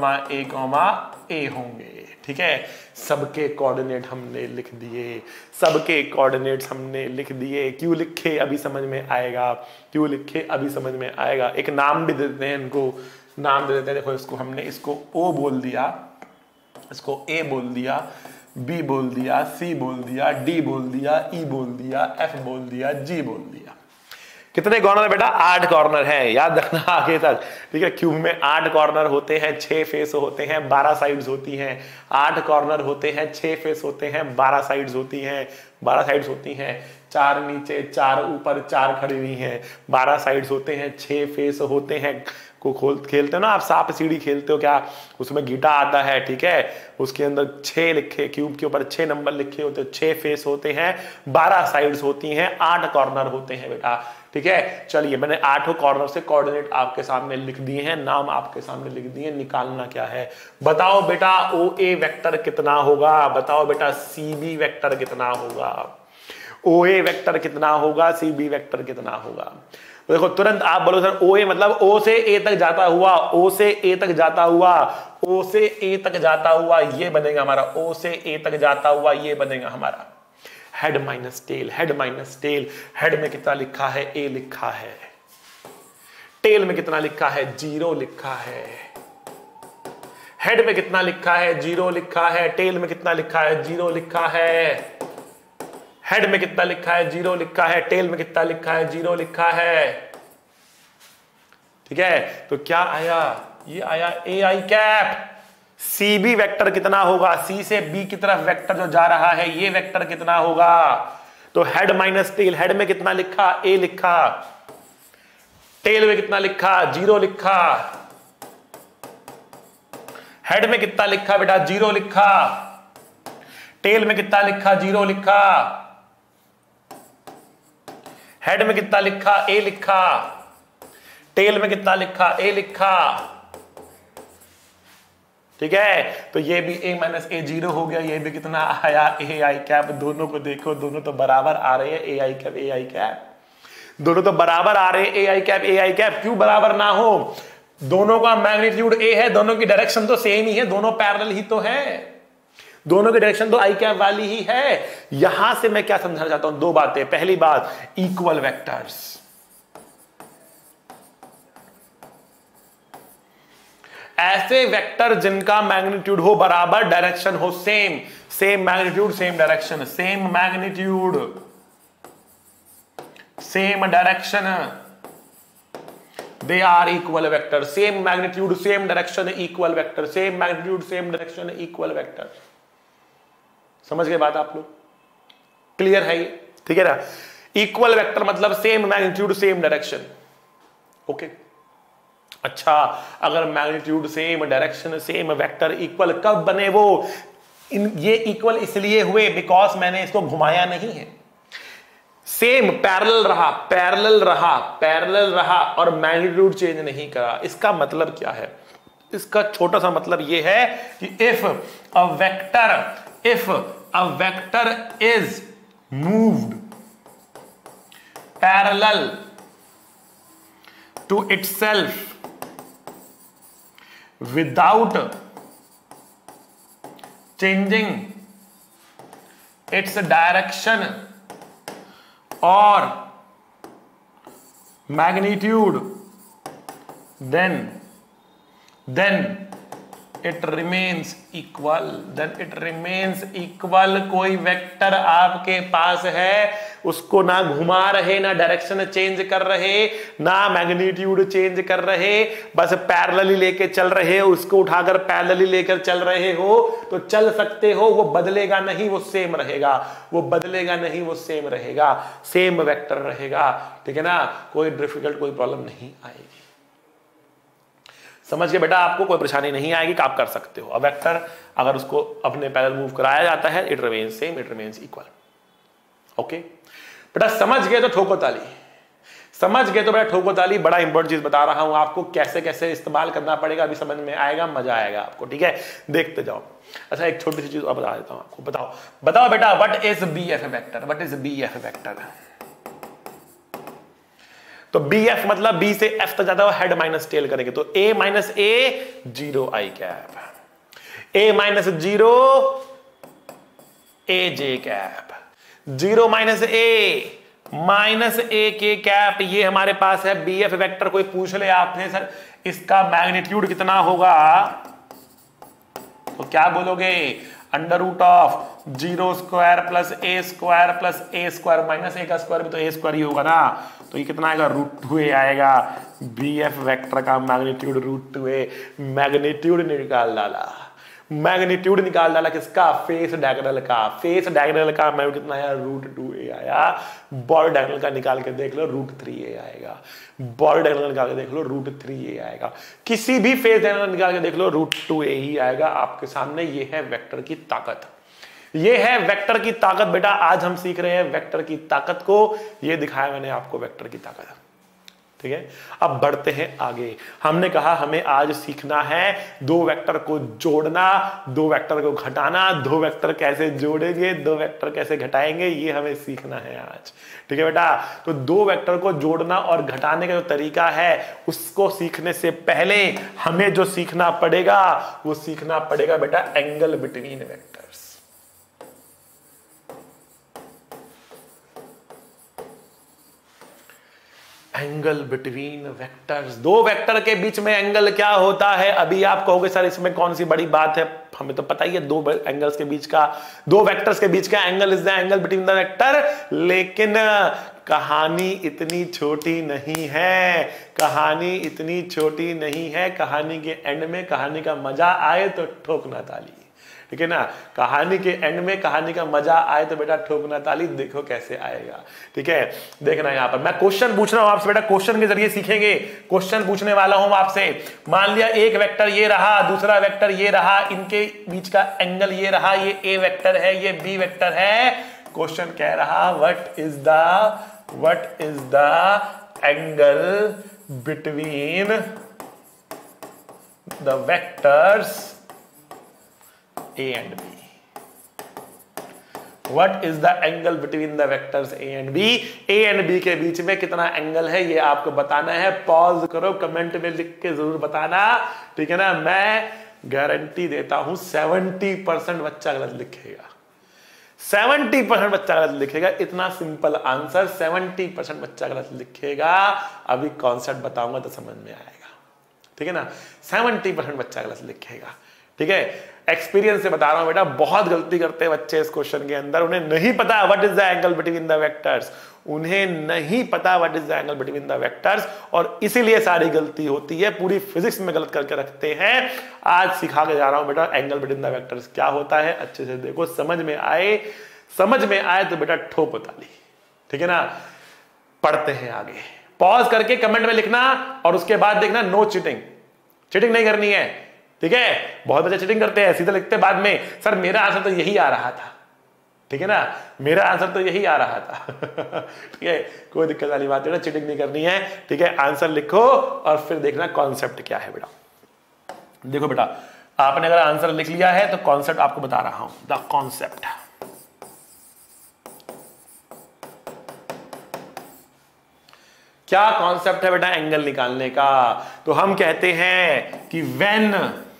a होंगे, ठीक है। सबके कोऑर्डिनेट हमने लिख दिए, सबके कोऑर्डिनेट्स हमने लिख दिए। क्यों लिखे अभी समझ में आएगा, क्यों लिखे अभी समझ में आएगा। एक नाम भी देते हैं इनको, नाम दे देते हैं, देखो इसको हमने इसको O बोल दिया, इसको A बोल दिया, B बोल दिया, C बोल दिया, D बोल दिया, E बोल दिया, F बोल दिया, G बोल दिया। कितने कॉर्नर है बेटा, 8 कॉर्नर है, याद रखना आगे तक, ठीक है। क्यूब में 8 कॉर्नर होते हैं, 6 फेस होते हैं, 12 साइड्स होती हैं। 8 कॉर्नर होते हैं, 6 फेस होते हैं, 12 साइड्स होती हैं, 12 साइड्स होती हैं। 4 नीचे 4 ऊपर 4 खड़ी हुई हैं, 12 साइड्स होते हैं, 6 फेस होते हैं। को खेलते हो ना आप, सांप सीढ़ी खेलते हो क्या, उसमें गीटा आता है, ठीक है, उसके अंदर 6 लिखे, क्यूब के ऊपर 6 नंबर लिखे होते हैं, 6 फेस होते हैं, 12 साइड्स होती हैं, 8 कॉर्नर होते हैं बेटा। ठीक है, चलिए मैंने 8 कॉर्नर से कोऑर्डिनेट आपके सामने लिख दिए हैं, नाम आपके सामने लिख दिए, निकालना क्या है? बताओ बेटा OA वेक्टर कितना होगा, बताओ बेटा CB वेक्टर कितना होगा, OA वेक्टर कितना होगा, CB वेक्टर कितना होगा? तो देखो तुरंत आप बोलो सर OA मतलब O से A तक जाता हुआ, O से A तक जाता हुआ, O से A तक जाता हुआ, ये बनेगा हमारा O से A तक जाता हुआ, ये बनेगा हमारा head minus tail. Head minus tail, head में कितना लिखा है? A लिखा है। टेल में कितना लिखा है? 0 लिखा है। हेड में कितना लिखा है? 0 लिखा है। टेल में कितना लिखा है? 0 लिखा है। हेड में कितना लिखा है? 0 लिखा है। टेल में कितना लिखा है? 0 लिखा है। ठीक है, तो क्या आया? ये आया AI कैप। CB वेक्टर कितना होगा? C से B की तरफ वेक्टर जो जा रहा है, ये वेक्टर कितना होगा? तो हेड माइनस टेल, हेड में कितना लिखा? A लिखा। टेल में कितना लिखा? 0 लिखा। हेड में कितना लिखा बेटा? 0 लिखा। टेल में कितना लिखा? 0 लिखा। हेड में कितना लिखा? A लिखा। टेल में कितना लिखा? A लिखा। ठीक है, तो ये भी A माइनस A 0 हो गया, ये भी कितना आया? AI cap. दोनों को देखो, दोनों तो बराबर आ रहे हैं, AI कैप AI कैप, दोनों तो बराबर आ रहे हैं, AI कैप AI कैप। क्यों बराबर ना हो? दोनों का मैग्नीट्यूड A है, दोनों की डायरेक्शन तो सेम ही है, दोनों पैरेलल ही तो है, दोनों की डायरेक्शन तो आई कैप वाली ही है। यहां से मैं क्या समझाना चाहता हूं? 2 बातें। पहली बात, इक्वल वेक्टर्स। ऐसे वेक्टर जिनका मैग्नीट्यूड हो बराबर, डायरेक्शन हो same, same magnitude same direction, same magnitude same direction, they are equal vector. Same magnitude same direction equal vector, same magnitude same direction equal vector. समझ गए बात आप लोग? क्लियर है ये? ठीक है ना? इक्वल वेक्टर मतलब same magnitude same direction. Okay, अच्छा, अगर magnitude same direction same vector equal कब बने? वो ये इक्वल इसलिए हुए बिकॉज मैंने इसको घुमाया नहीं है, सेम पैरेलल रहा, पैरेलल रहा, पैरेलल रहा और मैग्नीट्यूड चेंज नहीं करा। इसका मतलब क्या है? इसका छोटा सा मतलब ये है कि if a vector is moved parallel to itself without changing its direction or magnitude, then it remains equal, then it remains equal। कोई वेक्टर आपके पास है, उसको ना घुमा रहे, ना डायरेक्शन चेंज कर रहे, ना मैग्नीट्यूड चेंज कर रहे, बस पैरेलली लेके चल रहे हो, उसको उठाकर पैरेलली लेकर चल रहे हो तो चल सकते हो। वो बदलेगा नहीं, वो सेम रहेगा, वो बदलेगा नहीं, वो सेम रहेगा, सेम वेक्टर रहेगा। ठीक है ना? कोई डिफिकल्ट, कोई प्रॉब्लम नहीं आएगी। समझ गए बेटा? आपको कोई परेशानी नहीं आएगी कि आप कर सकते हो। अब वेक्टर अगर उसको अपने पैरेलल मूव कराया जाता है, it remains same, it remains equal. Okay बेटा, समझ गए तो ठोको ताली। समझ गए तो बेटा ठोको ताली। बड़ा इंपॉर्टेंट चीज बता रहा हूं आपको, कैसे कैसे इस्तेमाल करना पड़ेगा, अभी समझ में आएगा, मजा आएगा आपको। ठीक है, देखते जाओ। अच्छा, एक छोटी सी चीज और बता देता हूं आपको। बताओ बताओ बेटा, what is BF vector? What is BF vector? तो BF मतलब B से F तक जाता है, हेड माइनस टेल करेंगे तो A minus A 0 I cap, A minus 0 AJ cap, 0 minus A minus A k cap. ये हमारे पास है BF वेक्टर। कोई पूछ ले आपसे सर इसका मैग्नीट्यूड कितना होगा, तो क्या बोलोगे? Under root of 0 square plus A square plus A square minus A का स्क्वायर भी तो A स्क्वायर ही होगा ना। तो ये कितना आएगा? √2A आएगा। BF वेक्टर का मैग्नीट्यूड √2A। मैग्नीट्यूड निकाल डाला, मैग्नीट्यूड निकाल डाला किसका? फेस डायगोनल का। फेस डायगोनल का मैग्नीट्यूड कितना आया? √2A आया। बॉर्डर डायगोनल का निकाल के देख लो, √3A आएगा। बॉर्डर डायगोनल निकाल के देख लो, √3A आएगा। किसी भी फेस डायगोनल निकाल के देख लो, √2A ही आएगा। आपके सामने ये है वेक्टर की ताकत। ये है वेक्टर की ताकत बेटा। आज हम सीख रहे हैं वेक्टर की ताकत को। ये दिखाया मैंने आपको वेक्टर की ताकत, ठीक है। अब बढ़ते हैं आगे। हमने कहा हमें आज सीखना है दो वेक्टर को जोड़ना, दो वेक्टर को घटाना, दो वेक्टर कैसे जोड़ेंगे, दो वेक्टर कैसे घटाएंगे, ये हमें सीखना है आज, ठीक है बेटा। तो दो वेक्टर को जोड़ना और घटाने का जो तरीका है उसको सीखने से पहले हमें जो सीखना पड़ेगा वो सीखना पड़ेगा बेटा angle between vectors. Angle between vectors, दो वेक्टर के बीच में एंगल क्या होता है। अभी आप कहोगे सर इसमें कौन सी बड़ी बात है, हमें तो पता ही है दो एंगल्स के बीच का, दो वेक्टर्स के बीच का angle is the angle between the vector. लेकिन कहानी इतनी छोटी नहीं है, कहानी इतनी छोटी नहीं है। कहानी के एंड में कहानी का मजा आए तो ठोकना ताली, ठीक है ना। कहानी के एंड में कहानी का मजा आए तो बेटा ठोकना ताली। देखो कैसे आएगा, ठीक है। देखना यहां पर मैं क्वेश्चन पूछ रहा हूं आपसे बेटा, क्वेश्चन के जरिए सीखेंगे। क्वेश्चन पूछने वाला हूं आपसे, मान लिया एक वेक्टर ये रहा, दूसरा वेक्टर ये रहा, इनके बीच का एंगल ये रहा, ये ए वेक्टर है, ये बी वेक्टर है। क्वेश्चन कह रहा what is the angle between the vectors A and B. What is the angle between the vectors A and B? A and B के बीच में कितना एंगल है ये आपको बताना है। पॉज करो, कमेंट में लिख के जरूर बताना, ठीक है ना। मैं गारंटी देता हूं 70% बच्चा गलत लिखेगा, 70% बच्चा गलत लिखेगा। इतना सिंपल आंसर, 70% बच्चा गलत लिखेगा। अभी कॉन्सेप्ट बताऊंगा तो समझ में आएगा, ठीक है ना। 70% बच्चा गलत लिखेगा, ठीक है। एक्सपीरियंस से बता रहा हूं बेटा, बहुत गलती करते हैं बच्चे इस क्वेश्चन के अंदर। उन्हें नहीं पता what is the angle between the vectors, उन्हें नहीं पता what is the angle between the vectors, और इसीलिए सारी गलती होती है। पूरी फिजिक्स में गलत करके रखते हैं। आज सिखा के जा रहा हूं बेटा एंगल बिटवीन द वेक्टर्स क्या होता है। अच्छे से देखो, समझ में आए तो बेटा ठोको ताली, ठीक है ना। पढ़ते हैं आगे। पॉज करके कमेंट में लिखना और उसके बाद देखना नो चीटिंग, चीटिंग नहीं करनी है, ठीक है। बहुत बच्चे चीटिंग करते हैं, सीधे लिखते बाद में सर मेरा आंसर तो यही आ रहा था, ठीक है ना, मेरा आंसर तो यही आ रहा था ठीक है। कोई दिक्कत वाली बात है, चीटिंग नहीं करनी है, ठीक है। आंसर लिखो और फिर देखना कॉन्सेप्ट क्या है बेटा। देखो बेटा, आपने अगर आंसर लिख लिया है तो कॉन्सेप्ट आपको बता रहा हूं, द कॉन्सेप्ट। क्या कॉन्सेप्ट है बेटा एंगल निकालने का। तो हम कहते हैं कि when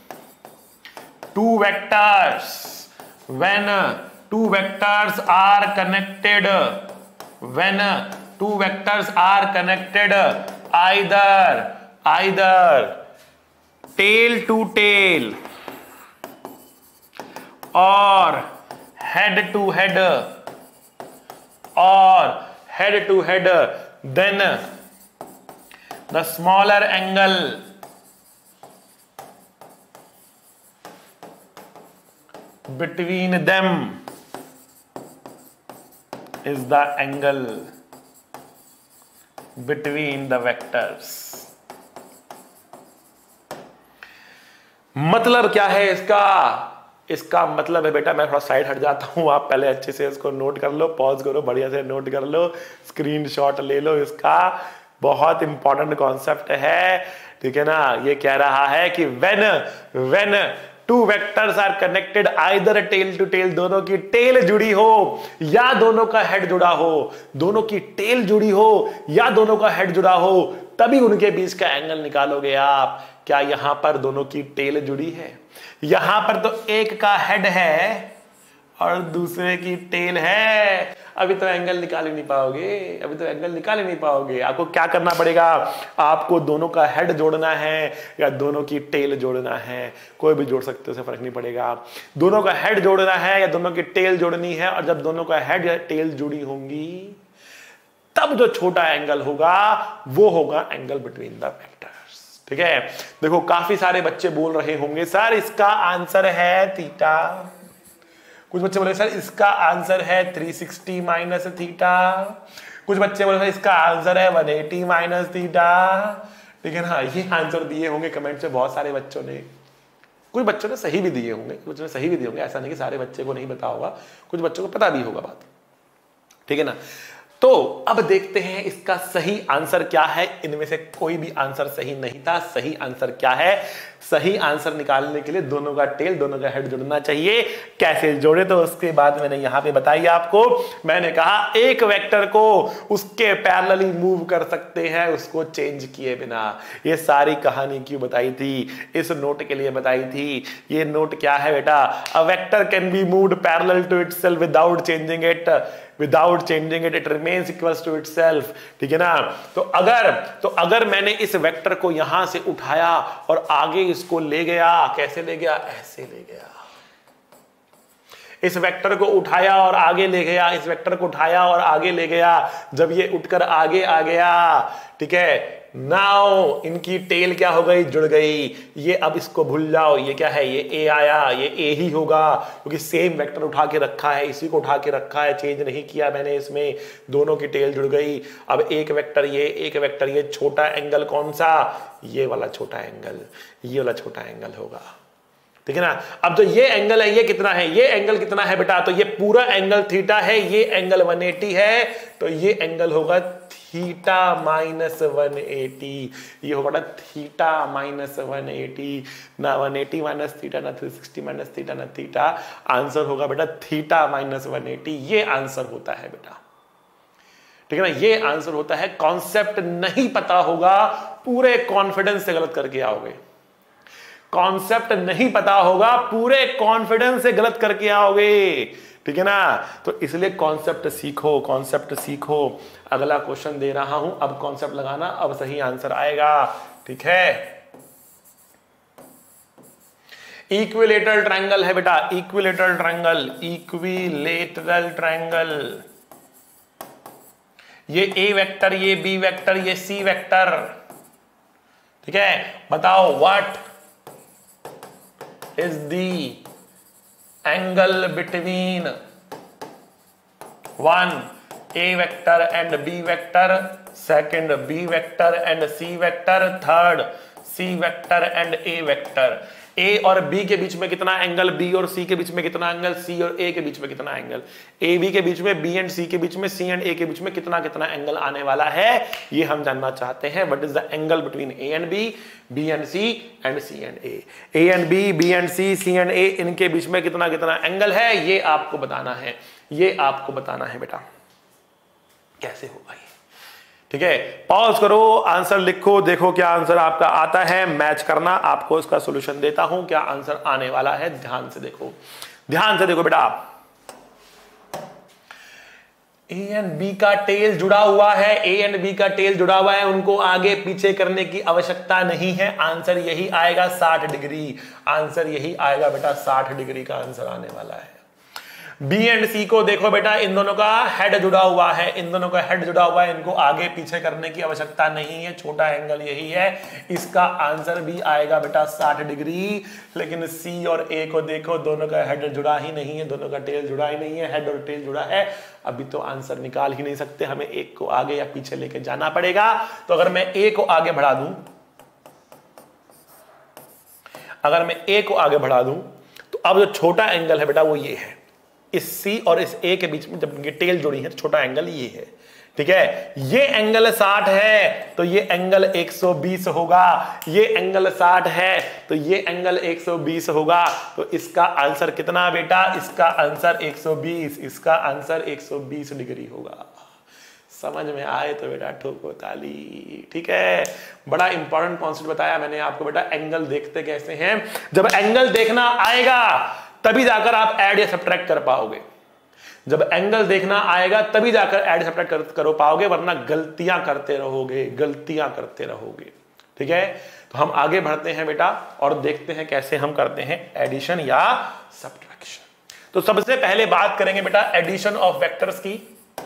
two vectors are connected, when two vectors are connected either tail to tail और head to head, then the smaller angle between them is the angle between the vectors। मतलब क्या है इसका मतलब है बेटा, मैं थोड़ा साइड हट जाता हूं, आप पहले अच्छे से इसको नोट कर लो, पॉज करो, बढ़िया से नोट कर लो, स्क्रीनशॉट ले लो इसका। बहुत इंपॉर्टेंट कॉन्सेप्ट है, ठीक है ना। ये कह रहा है कि when two vectors are connected either tail to tail, दोनों की टेल जुड़ी हो या दोनों का हेड जुड़ा हो, दोनों की टेल जुड़ी हो या दोनों का हेड जुड़ा हो, तभी उनके बीच का एंगल निकालोगे आप। क्या यहां पर दोनों की टेल जुड़ी है? यहां पर तो एक का हेड है और दूसरे की टेल है। अभी तो एंगल निकाल ही नहीं पाओगे, आपको क्या करना पड़ेगा, आपको दोनों का हेड जोड़ना है या दोनों की टेल जोड़ना है। कोई भी जोड़ सकते हो, उसे फर्क नहीं पड़ेगा। दोनों का हेड जोड़ना है या दोनों की टेल जोड़नी है, और जब दोनों का हेड या टेल जुड़ी होंगी तब जो छोटा एंगल होगा वो होगा एंगल बिटवीन द वेक्टर्स, ठीक है। देखो, काफी सारे बच्चे बोल रहे होंगे सर इसका आंसर है थीटा, कुछ बच्चे बोले सर इसका आंसर है 360 माइनस थीटा, कुछ बच्चे बोले सर इसका आंसर है 180 माइनस थीटा, ठीक है ना। ये आंसर दिए होंगे कमेंट से बहुत सारे बच्चों ने, कुछ बच्चों ने सही भी दिए होंगे, कुछ ने सही भी दिए होंगे, ऐसा नहीं कि सारे बच्चे को नहीं पता होगा, कुछ बच्चों को पता भी होगा बात, ठीक है ना। तो अब देखते हैं इसका सही आंसर क्या है। इनमें से कोई भी आंसर सही नहीं था। सही आंसर क्या है? सही आंसर निकालने के लिए दोनों का टेल, दोनों का हेड जुड़ना चाहिए। कैसे जोड़े? तो उसके बाद मैंने यहां पे बताई आपको। मैंने कहा एक वेक्टर को उसके पैरेलली मूव कर सकते हैं उसको चेंज किए बिना। ये सारी कहानी क्यों बताई थी? इस नोट के लिए बताई थी। ये नोट क्या है बेटा? A vector can be moved parallel to itself without changing it, without changing it remains equals to itself, ठीक है ना। तो अगर मैंने इस वेक्टर को यहां से उठाया और आगे इसको ले गया, कैसे ले गया? ऐसे ले गया। इस वेक्टर को उठाया और आगे ले गया, इस वेक्टर को उठाया और आगे ले गया। जब ये उठकर आगे आ गया, ठीक है, नाउ इनकी टेल क्या हो गई? जुड़ गई। ये अब इसको भूल जाओ, ये क्या है? ये ए आया, ये ए ही होगा क्योंकि सेम वेक्टर उठा के रखा है, इसी को उठा के रखा है, चेंज नहीं किया मैंने इसमें। दोनों की टेल जुड़ गई। अब एक वेक्टर ये, एक वेक्टर ये। छोटा एंगल कौन सा? ये वाला छोटा एंगल, ये वाला छोटा एंगल होगा, ठीक है ना। अब जो ये एंगल है, ये कितना है? ये एंगल कितना है बेटा? तो ये पूरा एंगल थीटा है, ये एंगल 180 है, तो ये एंगल होगा थीटा माइनस 180। ये होगा ना थीटा माइनस 180, ना 180 माइनस थीटा, ना 360 माइनस थीटा, ना थीटा। आंसर होगा बेटा थीटा माइनस 180। ये आंसर होता है बेटा, ठीक है ना। ये आंसर होता है। कॉन्सेप्ट नहीं पता होगा, पूरे कॉन्फिडेंस से गलत करके आओगे। कॉन्सेप्ट नहीं पता होगा, पूरे कॉन्फिडेंस से गलत करके आओगे, ठीक है ना। तो इसलिए कॉन्सेप्ट सीखो, कॉन्सेप्ट सीखो। अगला क्वेश्चन दे रहा हूं, अब कॉन्सेप्ट लगाना, अब सही आंसर आएगा, ठीक है। इक्विलेटरल ट्रायंगल है बेटा, इक्विलेटरल ट्रायंगल, इक्विलेटरल ट्रायंगल। ये ए वेक्टर, ये बी वेक्टर, ये सी वेक्टर, ठीक है। बताओ what is the angle between one A vector and B vector, second B vector and C vector, third C vector and A vector। A और B के बीच में कितना एंगल? B और C के बीच में कितना एंगल? C और A के बीच में कितना एंगल? A B के बीच में, B एंड C के बीच में, C एंड A के बीच में कितना कितना एंगल आने वाला है, ये हम जानना चाहते हैं। What is the angle between A and B, B and C and C and A। A and B, B and C, C and A, इनके बीच में कितना कितना एंगल है, ये आपको बताना है। ये आपको बताना है बेटा, कैसे होगा ये, ठीक है। पॉज करो, आंसर लिखो, देखो क्या आंसर आपका आता है। मैच करना, आपको इसका सॉल्यूशन देता हूं, क्या आंसर आने वाला है। ध्यान से देखो, ध्यान से देखो बेटा। ए एंड बी का टेल जुड़ा हुआ है, ए एंड बी का टेल जुड़ा हुआ है, उनको आगे पीछे करने की आवश्यकता नहीं है। आंसर यही आएगा 60 डिग्री। आंसर यही आएगा बेटा, 60 डिग्री का आंसर आने वाला है। बी एंड सी को देखो बेटा, इन दोनों का हेड जुड़ा हुआ है, इन दोनों का हेड जुड़ा हुआ है, इनको आगे पीछे करने की आवश्यकता नहीं है, छोटा एंगल यही है। इसका आंसर भी आएगा बेटा 60 डिग्री। लेकिन सी और ए को देखो, दोनों का हेड जुड़ा ही नहीं है, दोनों का टेल जुड़ा ही नहीं है, हेड और टेल जुड़ा है। अभी तो आंसर निकाल ही नहीं सकते, हमें एक को आगे या पीछे लेके जाना पड़ेगा। तो अगर मैं ए को आगे बढ़ा दूं, अगर मैं ए को आगे बढ़ा दूं, तो अब जो छोटा एंगल है बेटा वो ये है। इस सी और इस ए के बीच में जब इनकी टेल जुड़ी है तो छोटा एंगल ये है, ठीक है। ये एंगल 60 है तो ये एंगल 120 होगा, ये एंगल 60 है तो ये एंगल 120 होगा। तो इसका आंसर कितना बेटा? इसका आंसर 120, इसका आंसर 120 डिग्री होगा। समझ में आए तो बेटा ठोको ताली, ठीक है। बड़ा इंपॉर्टेंट कॉन्सेप्ट बताया मैंने आपको बेटा। एंगल देखते कैसे हैं? जब एंगल देखना आएगा तभी जाकर आप ऐड या सब्ट्रैक्ट कर पाओगे। जब एंगल देखना आएगा तभी जाकर ऐड सब्ट्रैक्ट कर पाओगे, वरना गलतियां करते रहोगे, गलतियां करते रहोगे, ठीक है। तो हम आगे बढ़ते हैं बेटा और देखते हैं कैसे हम करते हैं एडिशन या सब्ट्रैक्शन। तो सबसे पहले बात करेंगे बेटा एडिशन ऑफ वेक्टर्स की।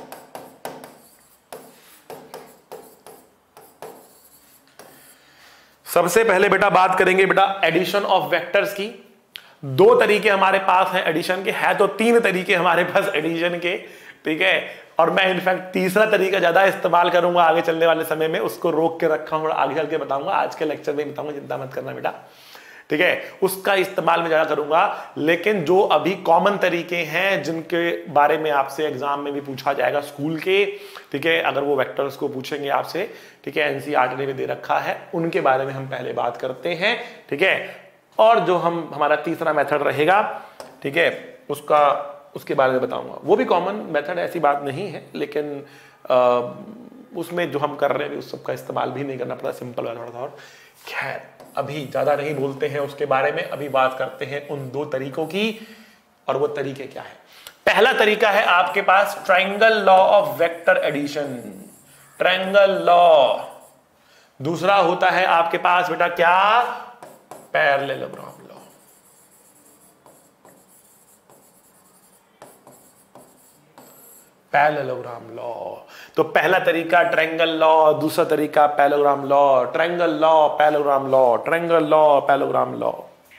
सबसे पहले बेटा बात करेंगे बेटा एडिशन ऑफ वेक्टर्स की। दो तरीके हमारे पास हैं एडिशन के, है तो तीन तरीके हमारे पास एडिशन के, ठीक है। और मैं इनफैक्ट तीसरा तरीका ज्यादा इस्तेमाल करूंगा आगे चलने वाले समय में, उसको रोक के रखा हूं और आगे चल के बताऊंगा। आज के लेक्चर में बताऊंगा, चिंता मत करना बेटा, ठीक है, उसका इस्तेमाल मैं ज्यादा करूंगा। लेकिन जो अभी कॉमन तरीके हैं जिनके बारे में आपसे एग्जाम में भी पूछा जाएगा स्कूल के, ठीक है, अगर वो वेक्टर्स को पूछेंगे आपसे, ठीक है, एनसीईआरटी ने दे रखा है, उनके बारे में हम पहले बात करते हैं। ठीक है, और जो हमारा तीसरा मेथड रहेगा, ठीक है, उसके बारे में बताऊंगा। वो भी कॉमन मेथड, ऐसी बात नहीं है, लेकिन उसमें जो हम कर रहे हैं उस सबका इस्तेमाल भी नहीं करना पड़ा, सिंपल वाला थोड़ा। और खैर अभी ज्यादा नहीं बोलते हैं उसके बारे में, अभी बात करते हैं उन दो तरीकों की। और वो तरीके क्या है? पहला तरीका है आपके पास triangle law of vector addition, triangle law. दूसरा होता है आपके पास बेटा क्या? Parallelogram law. Parallelogram law. तो पहला तरीका ट्रायंगल लॉ, दूसरा तरीका parallelogram law. Triangle law, parallelogram law, triangle law, parallelogram law.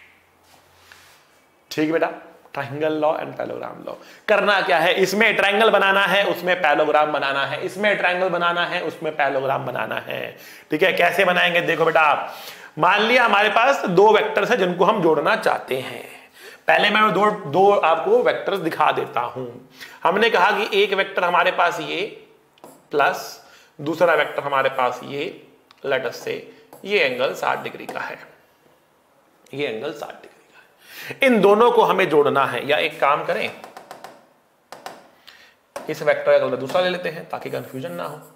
ठीक बेटा, triangle law and parallelogram law. करना क्या है? इसमें ट्रायंगल बनाना है, उसमें पैरेललोग्राम बनाना है, इसमें ट्रायंगल बनाना है, उसमें पैरेललोग्राम बनाना है। ठीक है, कैसे बनाएंगे? देखो बेटा, मान लिया हमारे पास दो वेक्टर्स हैं जिनको हम जोड़ना चाहते हैं। पहले मैं दो आपको वेक्टर्स दिखा देता हूं। हमने कहा कि एक वेक्टर हमारे पास ये प्लस दूसरा वेक्टर हमारे पास ये, लेट अस से ये एंगल 60 डिग्री का है, ये एंगल 60 डिग्री का है। इन दोनों को हमें जोड़ना है। या एक काम करें, इस वेक्टर का दूसरा ले लेते हैं ताकि कंफ्यूजन ना हो।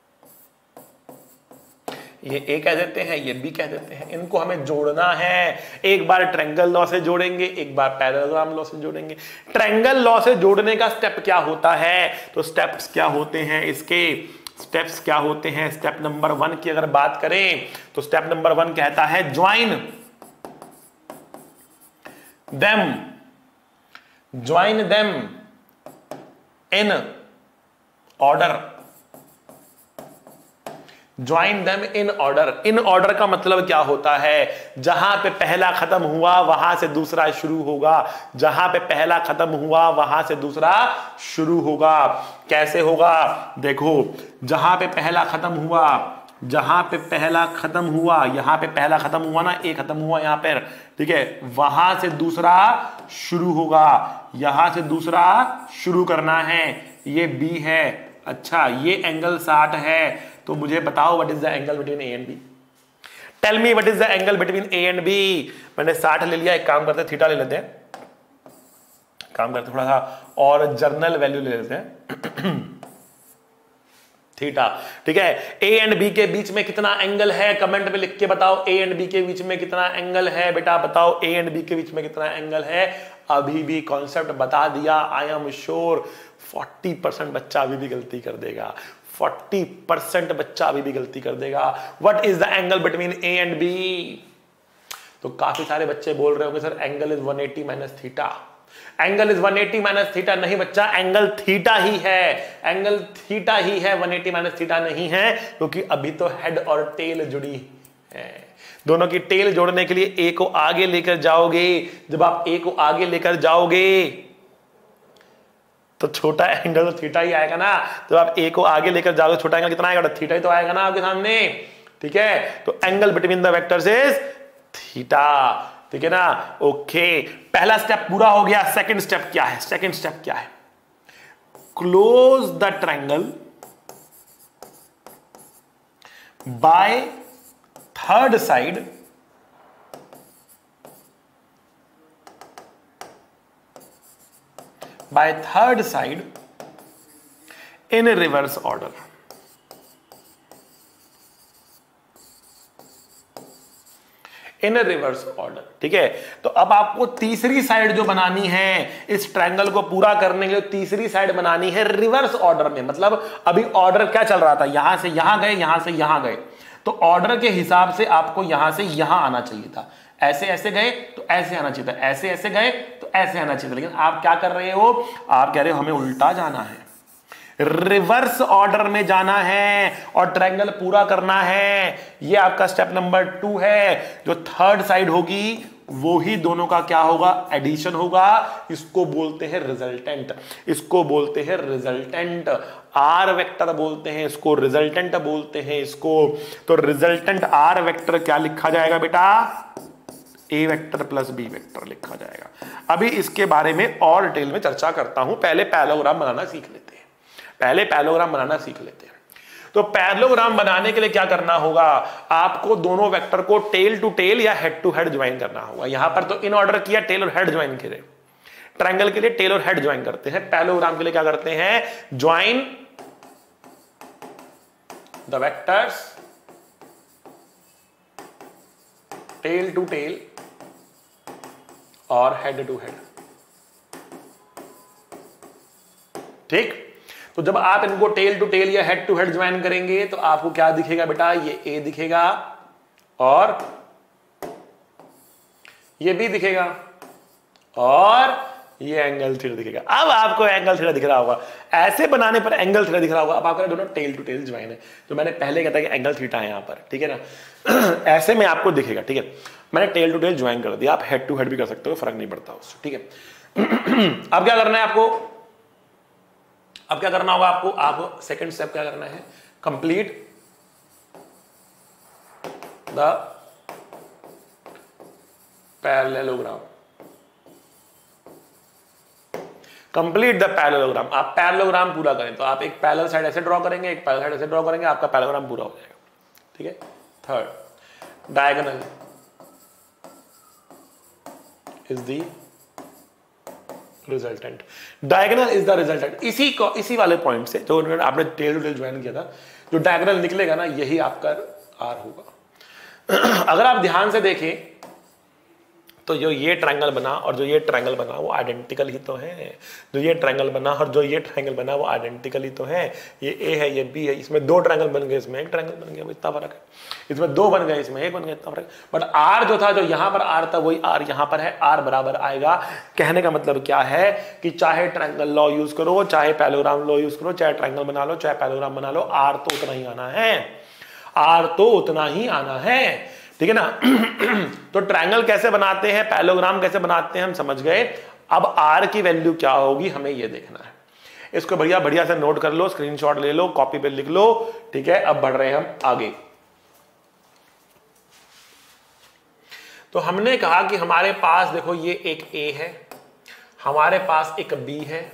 ये ए कह देते हैं, ये बी कह देते हैं। इनको हमें जोड़ना है। एक बार ट्रायंगल लॉ से जोड़ेंगे, एक बार पैरेललोग्राम लॉ से जोड़ेंगे। ट्रायंगल लॉ से जोड़ने का स्टेप क्या होता है? तो स्टेप्स क्या होते हैं इसके? स्टेप्स क्या होते हैं? स्टेप नंबर 1 की अगर बात करें तो स्टेप नंबर 1 कहता है join them in order. Join them in order. In order का मतलब क्या होता है? जहां पे पहला खत्म हुआ वहां से दूसरा शुरू होगा। जहां पे पहला खत्म हुआ वहां से दूसरा शुरू होगा। कैसे होगा? देखो, जहां पे पहला खत्म हुआ, जहां पे पहला खत्म हुआ, यहां पे पहला खत्म हुआ ना, एक खत्म हुआ यहां पर, ठीक है, वहां से दूसरा शुरू होगा। यहां से दूसरा शुरू करना है। ये बी है। अच्छा, ये एंगल 60 है। तो मुझे बताओ what is the angle between A and B. Tell me what is the angle between A and B. मैंने 60 ले लिया, एक काम करते हैं थीटा ले लेते हैं, काम करते थोड़ा सा और जर्नल वैल्यू ले लेते हैं थीटा। ठीक है, ए एंड बी के बीच में कितना एंगल है? कमेंट में लिख के बताओ। ए एंड बी के बीच में कितना एंगल है? बेटा बताओ, ए एंड बी के बीच में कितना एंगल है? अभी भी कॉन्सेप्ट बता दिया। आई एम श्योर 40% बच्चा अभी भी गलती कर देगा। 40% बच्चा अभी भी गलती कर देगा। What is the angle between A and B? तो काफी सारे बच्चे बोल रहे होंगे sir angle is 180 minus theta. Angle is 180 minus theta. नहीं बच्चा, एंगल थीटा ही है, एंगल थीटा ही है, 180 माइनस थीटा नहीं है, क्योंकि अभी तो हेड और टेल जुड़ी है। दोनों की टेल जोड़ने के लिए ए को आगे लेकर जाओगे। जब आप ए को आगे लेकर जाओगे तो छोटा एंगल तो थीटा ही आएगा ना। तो आप ए को आगे लेकर जाओगे, छोटा एंगल कितना आएगा? थीटा ही तो आएगा ना आपके सामने। ठीक है, तो angle between the vectors is theta. ठीक है ना? ओके, पहला स्टेप पूरा हो गया। सेकंड स्टेप क्या है? सेकंड स्टेप क्या है? Close the triangle by third side by third side in reverse order। In reverse order. ठीक है, तो अब आपको तीसरी साइड जो बनानी है इस ट्रायंगल को पूरा करने के लिए, तीसरी साइड बनानी है रिवर्स ऑर्डर में। मतलब अभी ऑर्डर क्या चल रहा था? यहां से यहां गए, यहां से यहां गए, तो ऑर्डर के हिसाब से आपको यहां से यहां आना चाहिए था। ऐसे ऐसे गए तो ऐसे आना चाहिए था, ऐसे ऐसे गए तो ऐसे आना चाहिए था। लेकिन आप क्या कर रहे हो? आप कह रहे हो हमें उल्टा जाना है, रिवर्स ऑर्डर में जाना है और ट्रायंगल पूरा करना है। ये आपका स्टेप नंबर 2 है। जो थर्ड साइड होगी वो ही दोनों का क्या होगा? एडिशन होगा। इसको बोलते हैं रिजल्टेंट, इसको बोलते हैं रिजल्टेंट। आर वेक्टर बोलते हैं इसको, रिजल्टेंट बोलते हैं इसको। तो रिजल्टेंट आर वेक्टर क्या लिखा जाएगा बेटा? A vector plus B vector लिखा जाएगा। अभी इसके बारे में और डिटेल में चर्चा करता हूं, पहले पैरेललोग्राम बनाना सीख लेते हैं। पहले पैरेललोग्राम बनाना सीख लेते हैं। तो पैरेललोग्राम बनाने के लिए क्या करना होगा, आपको दोनों वेक्टर को टेल टू टेल या हेड टू हेड ज्वाइन करना होगा। यहां पर तो इन ऑर्डर किया, टेल और हेड ज्वाइन किए। ट्रायंगल के लिए टेल और हेड ज्वाइन करते हैं, पैरेललोग्राम के लिए क्या करते हैं, join the vectors tail to tail और हेड टू हेड। ठीक, तो जब आप इनको टेल टू टेल या हेड टू हेड ज्वाइन करेंगे तो आपको क्या दिखेगा बेटा, ये ए दिखेगा और ये बी दिखेगा और ये एंगल थीटा दिखेगा। अब आपको एंगल थीटा दिख रहा होगा, ऐसे बनाने पर एंगल थीटा दिख रहा होगा। अब आपका दोनों टेल टू टेल ज्वाइन है, तो मैंने पहले कहता कि एंगल थीटा है यहां पर, ठीक है ना। ऐसे में आपको दिखेगा, ठीक है। मैंने टेल टू टेल ज्वाइन कर दिया, आप हेड टू हेड भी कर सकते हो, फर्क नहीं पड़ता उससे, ठीक है। अब क्या करना है आपको, अब क्या करना होगा आपको, आप सेकंड स्टेप क्या करना है, complete the parallelogram. Complete the parallelogram, आप पैरेललोग्राम पूरा करें। तो आप एक पैरेलल साइड ऐसे ड्रॉ करेंगे, एक पैरेलल साइड ऐसे ड्रॉ करेंगे, आपका पैरेललोग्राम पूरा हो जाएगा, ठीक है। Third, diagonal is the resultant. Diagonal is the resultant. इसी वाले पॉइंट से जो आपने टेल टू टेल ज्वाइन किया था, जो डायगोनल निकलेगा ना, यही आपका आर होगा। अगर आप ध्यान से देखें तो जो ये ट्रायंगल बना और जो ये ट्रायंगल बना वो आइडेंटिकल ही तो है। जो ये ट्रायंगल बना और जो ये ट्रायंगल बना वो आइडेंटिकल ही तो है। ये ए है, ये बी है, इसमें दो ट्रायंगल बन गए, इसमें एक ट्रायंगल बन गया, इतना फर्क है। इसमें दो बन गए, इसमें एक बन गया, इतना फर्क है। बट आर जो था, जो यहां पर आर था, वही आर यहां पर है, आर बराबर आएगा। कहने का मतलब क्या है कि चाहे ट्रायंगल लॉ यूज करो, चाहे पैरेललोग्राम लॉ यूज करो, चाहे ट्रायंगल बना लो, चाहे पैरेललोग्राम बना लो, आर तो उतना ही आना है, आर तो उतना ही आना है, ठीक है ना। तो ट्रायंगल कैसे बनाते हैं, पैरेललोग्राम कैसे बनाते हैं, हम समझ गए। अब आर की वैल्यू क्या होगी हमें ये देखना है। इसको बढ़िया बढ़िया से नोट कर लो, स्क्रीनशॉट ले लो, कॉपी पे लिख लो, ठीक है। अब बढ़ रहे हैं हम आगे। तो हमने कहा कि हमारे पास देखो ये एक ए है, हमारे पास एक बी है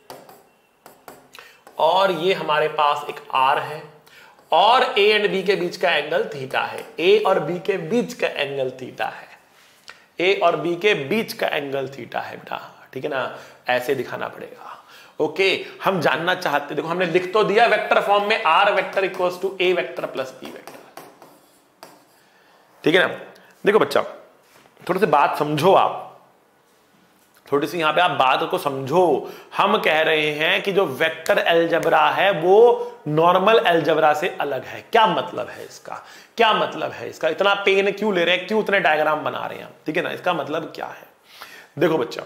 और ये हमारे पास एक आर है और ए एंड बी के बीच का एंगल थीटा है। ए और बी के बीच का एंगल थीटा है, ए और बी के बीच का एंगल थीटा है बेटा, ठीक है ना। ऐसे दिखाना पड़ेगा, ओके। हम जानना चाहते, देखो हमने लिख तो दिया वेक्टर फॉर्म में, R vector equals to A vector plus B vector, ठीक है ना। देखो बच्चा, थोड़ी सी बात समझो आप, थोड़ी सी यहां पे आप बात को समझो। हम कह रहे हैं कि जो वेक्टर अलजेब्रा है वो नॉर्मल अलजेब्रा से अलग है। क्या मतलब है इसका, क्या मतलब है इसका, इतना पेन क्यों ले रहे हैं, क्यों इतने डायग्राम बना रहे हैं, ठीक है ना। इसका मतलब क्या है, देखो बच्चा,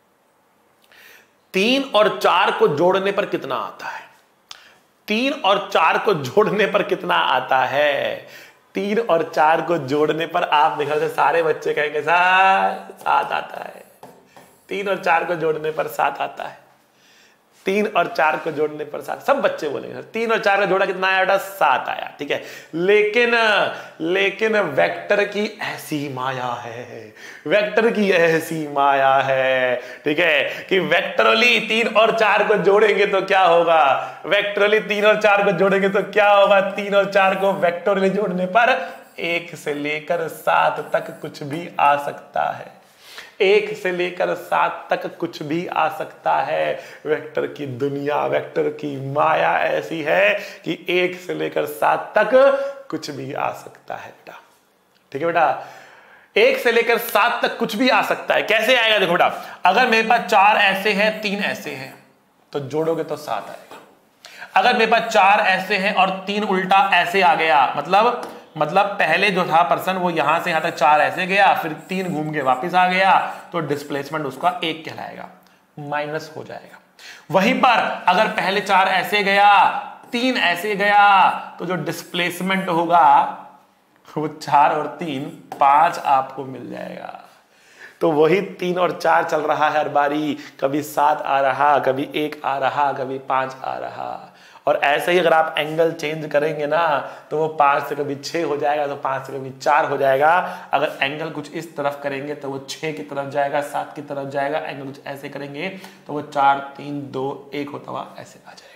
3 और 4 को जोड़ने पर कितना आता है, 3 और 4 को जोड़ने पर कितना आता है, 3 और 4 को जोड़ने पर आप निकल से सारे बच्चे कहेंगे सात आता है। 3 और 4 को जोड़ने पर 7 आता है, 3 और 4 को जोड़ने पर 7, सब बच्चे बोलेंगे सर 3 और 4 का जोड़ा कितना आया बेटा, 7 आया, ठीक है। लेकिन वेक्टर की ऐसी माया है, वेक्टर की ऐसी माया है, ठीक है, कि वेक्टरली 3 और 4 को जोड़ेंगे तो क्या होगा, वेक्टरली 3 और 4 को जोड़ेंगे तो क्या होगा, 3 और 4 को वेक्टरली जोड़ने पर 1 से लेकर 7 तक कुछ भी आ सकता है, 1 से लेकर 7 तक कुछ भी आ सकता है। वेक्टर की दुनिया, वेक्टर की माया ऐसी है कि 1 से लेकर 7 तक कुछ भी आ सकता है बेटा, ठीक है बेटा। 1 से लेकर 7 तक कुछ भी आ सकता है। कैसे आएगा, देखो बेटा, अगर मेरे पास 4 ऐसे हैं 3 ऐसे हैं तो जोड़ोगे तो 7 आएगा। अगर मेरे पास 4 ऐसे हैं और 3 उल्टा ऐसे आ गया, मतलब पहले जो था पर्सन वो यहां से यहां तक 4 ऐसे गया, फिर 3 घूम के वापस आ गया, तो डिस्प्लेसमेंट उसका 1 कहलाएगा, माइनस हो जाएगा। वहीं पर अगर पहले 4 ऐसे गया 3 ऐसे गया, तो जो डिस्प्लेसमेंट होगा वो 4 और 3 5 आपको मिल जाएगा। तो वही 3 और 4 चल रहा है हर बारी, कभी 7 आ रहा, कभी 1 आ रहा, कभी 5 आ रहा। और ऐसे ही अगर आप एंगल चेंज करेंगे ना तो वो 5 से कभी 6 हो जाएगा, तो 5 से कभी 4 हो जाएगा। अगर एंगल कुछ इस तरफ करेंगे तो वो 6 की तरफ जाएगा, 7 की तरफ जाएगा। एंगल कुछ ऐसे करेंगे तो वो 4 3 2 1 होता हुआ ऐसे आ जाएगा।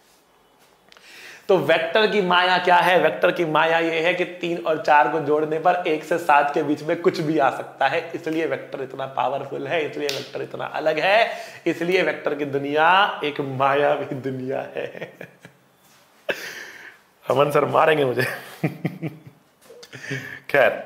तो वेक्टर की माया क्या है? वेक्टर की माया ये है कि 3 और 4 को जोड़ने पर 1 से 7 के बीच में कुछ भी आ सकता है। इसलिए वेक्टर इतना पावरफुल है, इसलिए वेक्टर इतना अलग है, इसलिए वेक्टर की दुनिया एक मायावी दुनिया है। अमन सर मारेंगे मुझे। खैर,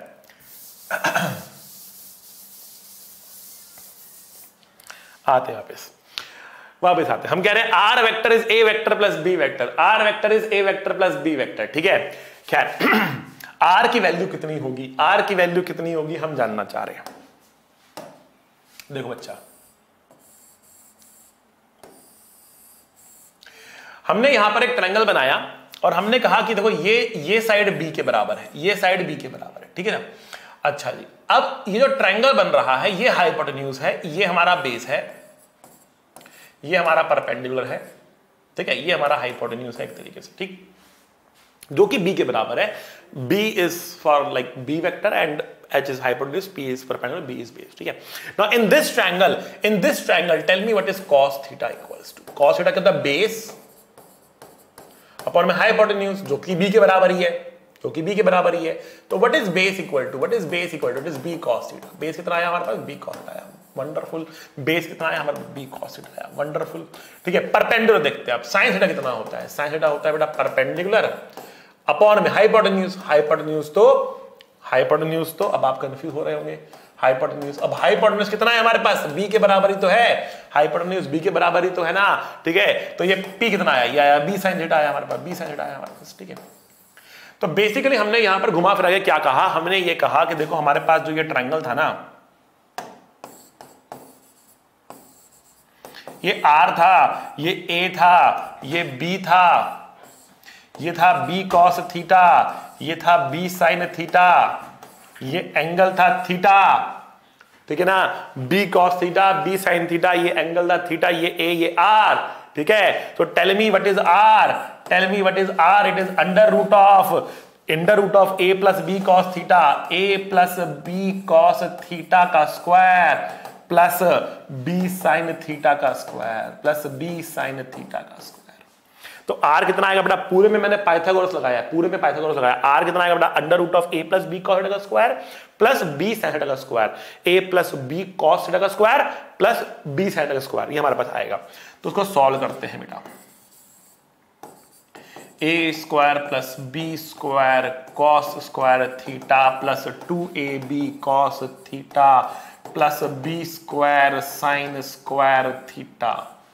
आते वापस आते। हम कह रहे हैं R vector is A vector plus B vector, R vector is A vector plus B vector. ठीक है, खैर आर की वैल्यू कितनी होगी, आर की वैल्यू कितनी होगी हम जानना चाह रहे हैं। देखो बच्चा, हमने यहां पर एक ट्रायंगल बनाया और हमने कहा कि देखो ये साइड बी के बराबर है, ये साइड बी के बराबर है। ठीक है ना? अच्छा जी, अब ये जो ट्रायंगल बन रहा है ये हाइपोटेन्यूज है, ये हमारा बेस है, ये हमारा परपेंडिकुलर है। ठीक है, ये हमारा हाइपोटेन्यूज है एक तरीके से, ठीक, जो कि बी के बराबर है। B is for like B vector and h is hypotenuse, p is perpendicular, b is base। ठीक है, now in this triangle tell me what is cos theta equals to। cos theta क्या होता है? बेस अपॉन में हाइपोटेन्यूज जो कि b के बराबर ही है, जो कि b के बराबर ही है। तो what is base equal to? what is base equal to? it is b cos theta। Base कितना आया हमारे पास? b cos आया, वंडरफुल। बेस कितना आया हमारे b cos थीटा आया, वंडरफुल। ठीक है, परपेंडिकुलर देखते हैं आप, sin थीटा कितना होता है? sin थीटा होता है बेटा परपेंडिकुलर अपॉन में हाइपोटेन्यूज। हाइपोटेन्यूज तो अब आप कंफ्यूज हो रहे होंगे, हाइपोटेन्यूज, अब हाइपोटेन्यूज कितना है हमारे पास? b के बराबर ही तो है, हाइपोटेन्यूज b के बराबर ही तो है ना। ठीक है, तो ये p कितना आया? ये आया b sin थीटा आया हमारे पास, b sin थीटा आया हमारे पास। ठीक है, तो बेसिकली हमने यहां पर घुमा फिरा के क्या कहा? हमने ये कहा कि देखो हमारे पास जो ये ट्रायंगल था ना, ये R था, ये A था, ये B था, ये था B cos थीटा, ये था B sin थीटा, ये एंगल था थीटा। ठीक है ना, B cos theta, B sin theta, ये एंगल था थीटा, ये A, ये R। ठीक है, तो tell me what is R, tell me what is R। It is under root of A plus B cos theta, A plus B cos theta का square plus b sin theta का square plus b sin theta का स्क्वायर। तो r कितना आएगा बेटा? पूरे में मैंने पाइथागोरस लगाया, पूरे में पाइथागोरस लगाया। r कितना आएगा बेटा? Under root of a plus b cos theta का square plus b sin theta का square, a plus b cos theta का square plus b sin theta का स्क्वायर, ये हमारे पास आएगा। तो उसको सॉल्व करते हैं बेटा। a square plus b square cos square theta plus 2ab cos theta plus B square sine square theta,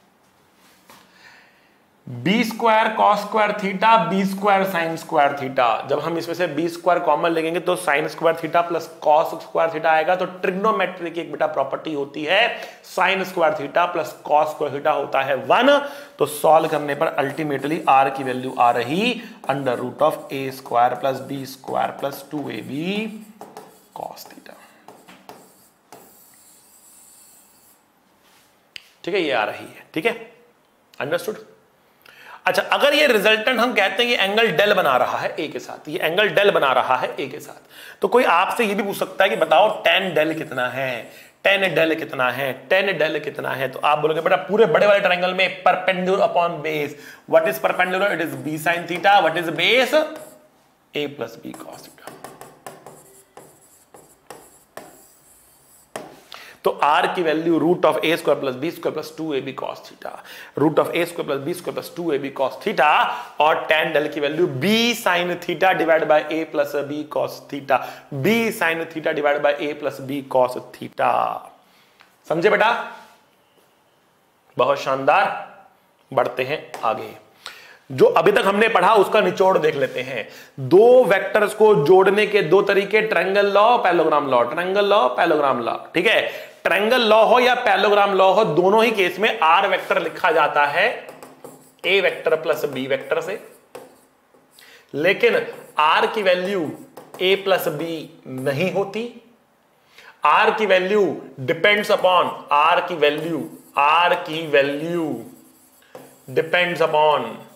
B square cos square theta, B square sine square theta. जब हम इसमें से बी स्क्वायर कॉमन लेंगे तो sine square theta plus cos square theta आएगा। तो ट्रिग्नोमेट्री की एक बेटा प्रॉपर्टी होती है, sine square theta plus cos square theta होता है 1। तो सॉल्व करने पर अल्टीमेटली आर की वैल्यू आ रही under root of A square plus B square plus 2ab cos theta. ठीक है, ये आ रही है। ठीक है, अंडरस्टूड। अच्छा, अगर ये रिजल्टेंट हम कहते हैं ये एंगल डेल बना रहा है ए के साथ, ये एंगल डेल बना रहा है ए के साथ, तो कोई आपसे ये भी पूछ सकता है कि बताओ tan डेल कितना है, tan डेल कितना है, tan डेल कितना है। तो आप बोलोगे बेटा पूरे बड़े वाले ट्रायंगल में perpendicular upon base. What is perpendicular? It is b sin theta. What is base? a plus b cos theta. तो r की value root of a square plus B square plus 2ab cos theta, root of a square plus B square plus 2ab cos theta, और tan डेल की value b sin theta divide by a plus b cos theta, b sin theta divide by a plus b cos theta. समझे बेटा? बहुत शानदार। बढ़ते हैं आगे। जो अभी तक हमने पढ़ा उसका निचोड़ देख लेते हैं। दो वेक्टर्स को जोड़ने के दो तरीके, triangle law, parallelogram law, triangle law, parallelogram law. ठीक है, ट्रायंगल लॉ हो या पैरेललोग्राम लॉ हो, दोनों ही केस में आर वेक्टर लिखा जाता है A vector plus B vector से, लेकिन आर की वैल्यू ए प्लस बी नहीं होती। आर की वैल्यू डिपेंड्स अपॉन, आर की value depends upon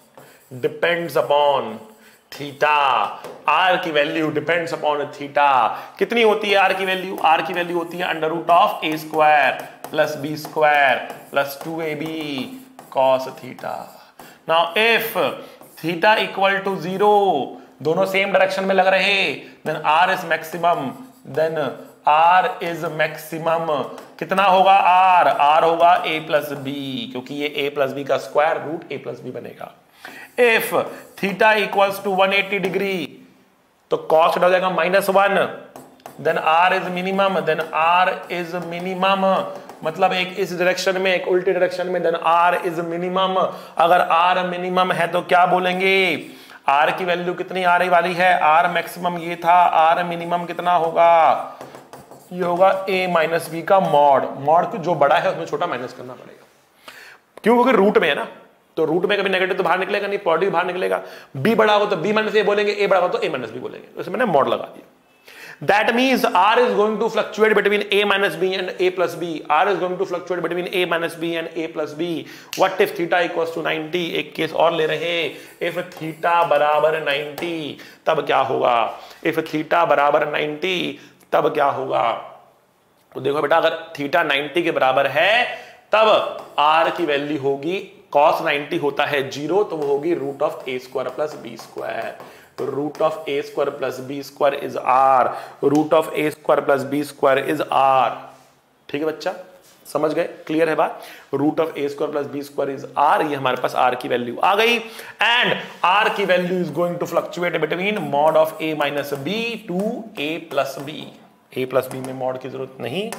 depends upon theta, R की वैल्यू डिपेंड्स अपॉन थीटा। कितनी होती है आर की वैल्यू? आर की वैल्यू होती है under root of A square plus B square plus 2ab cos theta. Now if theta equal to 0, दोनों सेम डायरेक्शन में लग रहे, then R is maximum, then R is maximum. कितना होगा आर? आर होगा a प्लस बी, क्योंकि ये a प्लस बी का square root a plus B बनेगा। If theta equals to 180 degree, तो कॉस हो जाएगा -1, then R is minimum, then R is minimum, मतलब एक इस डायरेक्शन में एक उल्टी डायरेक्शन में, देन आर इज मिनिमम। अगर आर मिनिमम है तो क्या बोलेंगे? आर की वैल्यू कितनी आने वाली है? आर मैक्सिमम ये था, आर मिनिमम कितना होगा? ये होगा a माइनस बी का मॉड। मॉड जो बड़ा है उसमें छोटा माइनस करना पड़ेगा, क्यों? क्योंकि रूट में है ना, तो रूट में कभी नेगेटिव तो बाहर निकलेगा नहीं, पॉजिटिव बाहर निकलेगा। b बड़ा हो तो b माइनस ए बोलेंगे, a बड़ा हो तो a माइनस बी बोलेंगे, तो इसमें मैंने मॉड लगा दिया। That means R is going to fluctuate between a minus b and a plus b. R is going to fluctuate between a minus b and a plus b. What if theta equals to 90? एक केस और ले रहे हैं। If theta बराबर 90 तब क्या होगा? If theta बराबर 90 तब क्या होगा? तो देखो बेटा, अगर थीटा 90 के बराबर है तब R की वैल्यू होगी, cos 90 होता है 0, तो वो होगी root of a square plus b square. Root of A square plus B square is R, root of A square plus B square is R. ठीक है बच्चा, समझ गए? क्लियर है बात? Root of A square plus B square is R, ये हमारे पास आर की वैल्यू आ गई। एंड आर की value is going to fluctuate between mod of A minus B to A plus B. A plus B में मॉड की जरूरत नहीं,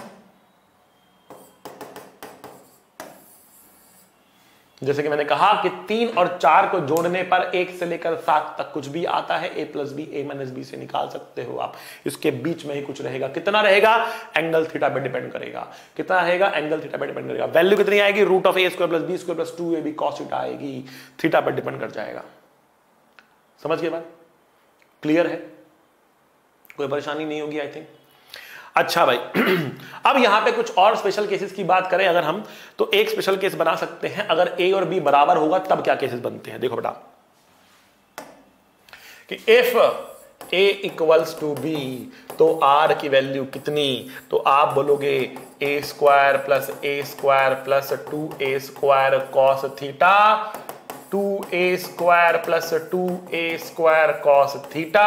जैसे कि मैंने कहा कि 3 और 4 को जोड़ने पर 1 से लेकर 7 तक कुछ भी आता है, a plus B a minus B से निकाल सकते हो आप। इसके बीच में ही कुछ रहेगा, कितना रहेगा? एंगल थीटा पे डिपेंड करेगा। कितना रहेगा? एंगल थीटा पे डिपेंड करेगा। वैल्यू कितनी आएगी? Root of A square plus B square plus 2ab cos theta आएगी, थीटा पर डिपेंड कर जाएगा। समझ गए बात? क्लियर है? कोई परेशानी नहीं होगी आई थिंक। अच्छा भाई, अब यहां पे कुछ और स्पेशल केसेस की बात करें अगर हम, तो एक स्पेशल केस बना सकते हैं। अगर a और b बराबर होगा तब क्या केसेस बनते हैं? देखो बेटा, कि if a equals to b, तो r की वैल्यू कितनी? तो आप बोलोगे a square plus plus 2a square cos theta, 2a square plus 2a square cos theta,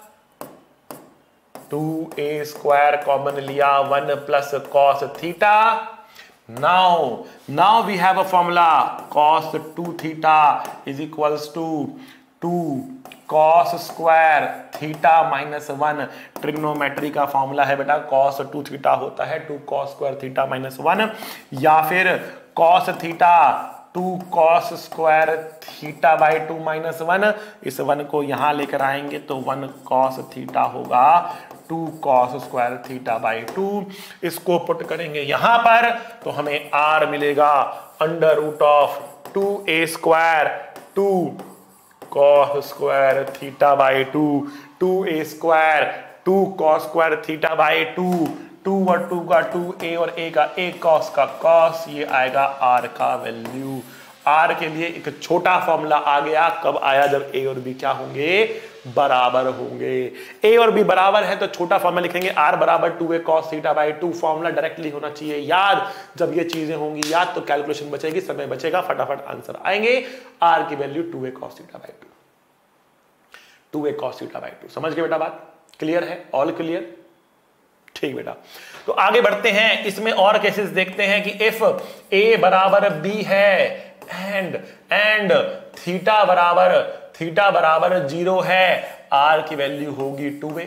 2a square common लिया, 1 plus cos theta. Now we have a formula, cos 2 theta is equals to 2 cos square theta minus 1। Trigonometry का फॉर्मूला है बेटा, कॉस 2 थीटा होता है 2 कॉस स्क्वायर थीटा माइनस 1, या फिर cos theta 2 cos square theta by 2 minus 1। इस 1 को यहां लेकर आएंगे तो 1 कॉस थीटा होगा 2 कॉस स्क्वायर थीटा बाई 2। इसको पुट करेंगे यहां पर तो हमें r मिलेगा under root of 2a square 2 cos square theta by 2, 2a square 2 cos square theta by 2, 2 और 2 का 2a और a का a कॉस का कॉस, ये आएगा r का वैल्यू। r के लिए एक छोटा फॉर्मूला आ गया, कब आया? जब a और b क्या होंगे? बराबर होंगे। a और b बराबर है तो छोटा फॉर्मूला लिखेंगे r बराबर 2a cos theta by 2। Formula directly होना चाहिए याद। जब ये चीजें होंगी याद तो कैलकुलेशन बचेगी, समय बचेगा, फटाफट आंसर आएंगे। r की value 2a cos theta by 2, 2a cos theta by 2। समझ गए बेटा बात? क्लियर है? All clear? ठीक बेटा, तो आगे बढ़ते हैं। इसमें और केसेस देखते हैं कि इफ a बराबर b है एंड थीटा बराबर 0 है, r की वैल्यू होगी 2a।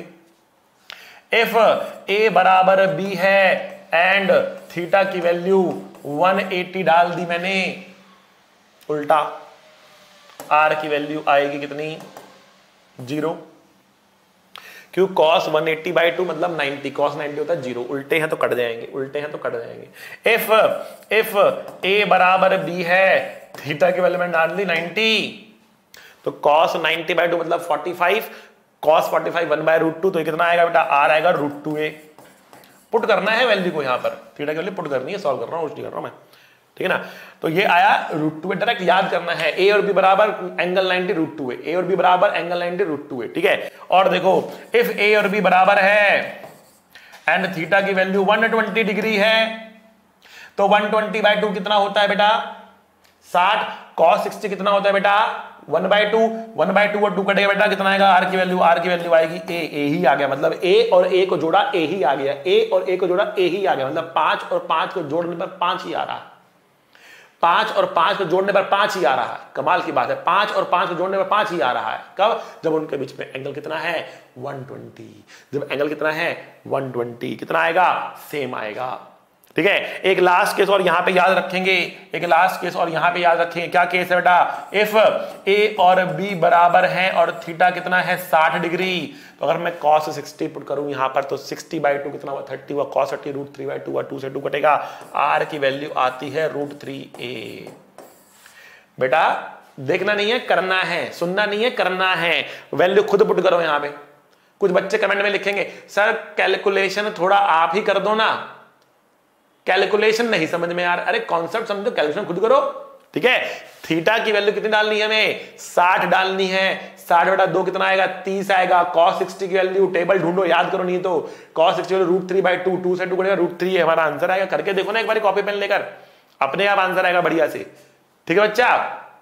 इफ a बराबर b है एंड थीटा की वैल्यू 180 डाल दी मैंने उल्टा, r की वैल्यू आएगी कितनी? 0। क्यों? cos 180 बाई 2 मतलब 90, cos 90 होता है 0, उल्टे हैं तो कट जाएंगे। इफ a बराबर b है, थीटा की वैल्यू मैंने डाल दी 90, तो cos 90 बाई 2 मतलब 45, cos 45 1 बाय रूट 2, तो ये कितना आएगा बेटा? r आएगा रूट 2a। पुट करना है वैल्यू को, यहां पर थीटा की वैल्यू पुट करनी है, सॉल्व कर रहा हूं, कुछ नहीं कर रहा हूं मैं। ठीक है ना। तो ये आया √2a, डायरेक्ट याद करना है। ए और बी बराबर एंगल 90 √2a, ए और बी बराबर एंगल 90 √2a, ठीक है। और देखो इफ ए और बी बराबर है एंड थीटा की वैल्यू 120 डिग्री है तो 120/2 कितना होता है बेटा 60, cos 60 कितना होता है बेटा 1/2, 1/2 और 2 कटेगा बेटा कितना आएगा, आर की वैल्यू आएगी ए ही आ गया, मतलब ए और ए को जोड़ा ए ही आ गया, ए और ए को जोड़ा ए ही आ गया, मतलब 5 और 5 को जोड़ने पर 5 ही आ रहा है, 5 और 5 को जोड़ने पर 5 ही आ रहा है। कमाल की बात है, 5 और 5 को जोड़ने पर 5 ही आ रहा है। कब? जब उनके बीच में एंगल कितना है 120, जब एंगल कितना है 120 कितना आएगा सेम आएगा, ठीक है। एक लास्ट केस और यहां पे याद रखेंगे, एक लास्ट केस और यहां पे याद रखेंगे। क्या केस है बेटा, इफ ए और बी बराबर हैं और थीटा कितना है 60 डिग्री, तो अगर मैं cos 60 पुट करूं यहां पर तो 60/2 कितना हुआ 30 हुआ, cos 30 √3/2 हुआ, 2 से 2 कटेगा, आर की वैल्यू आती है √3a। बेटा देखना नहीं है करना है, सुनना नहीं है करना है, वैल्यू खुद पुट करो यहां पे। कुछ बच्चे कमेंट में लिखेंगे सर कैलकुलेशन थोड़ा आप ही कर दो ना, कैलकुलेशन नहीं समझ में यार, अरे कॉन्सेप्ट समझो, कैलकुलेशन खुद करो, ठीक है। थीटा की वैल्यू कितनी डालनी है हमें 60 डालनी है, 60/2 कितना आएगा 30 आएगा। cos 60 की वैल्यू टेबल ढूंढो, याद करो नहीं तो cos 60 √3/2, 2 से 2 करेगा √3 है हमारा आंसर आएगा। करके देखो ना एक बार कॉपी पेन लेकर, अपने आप आंसर आएगा बढ़िया से, ठीक है बच्चा।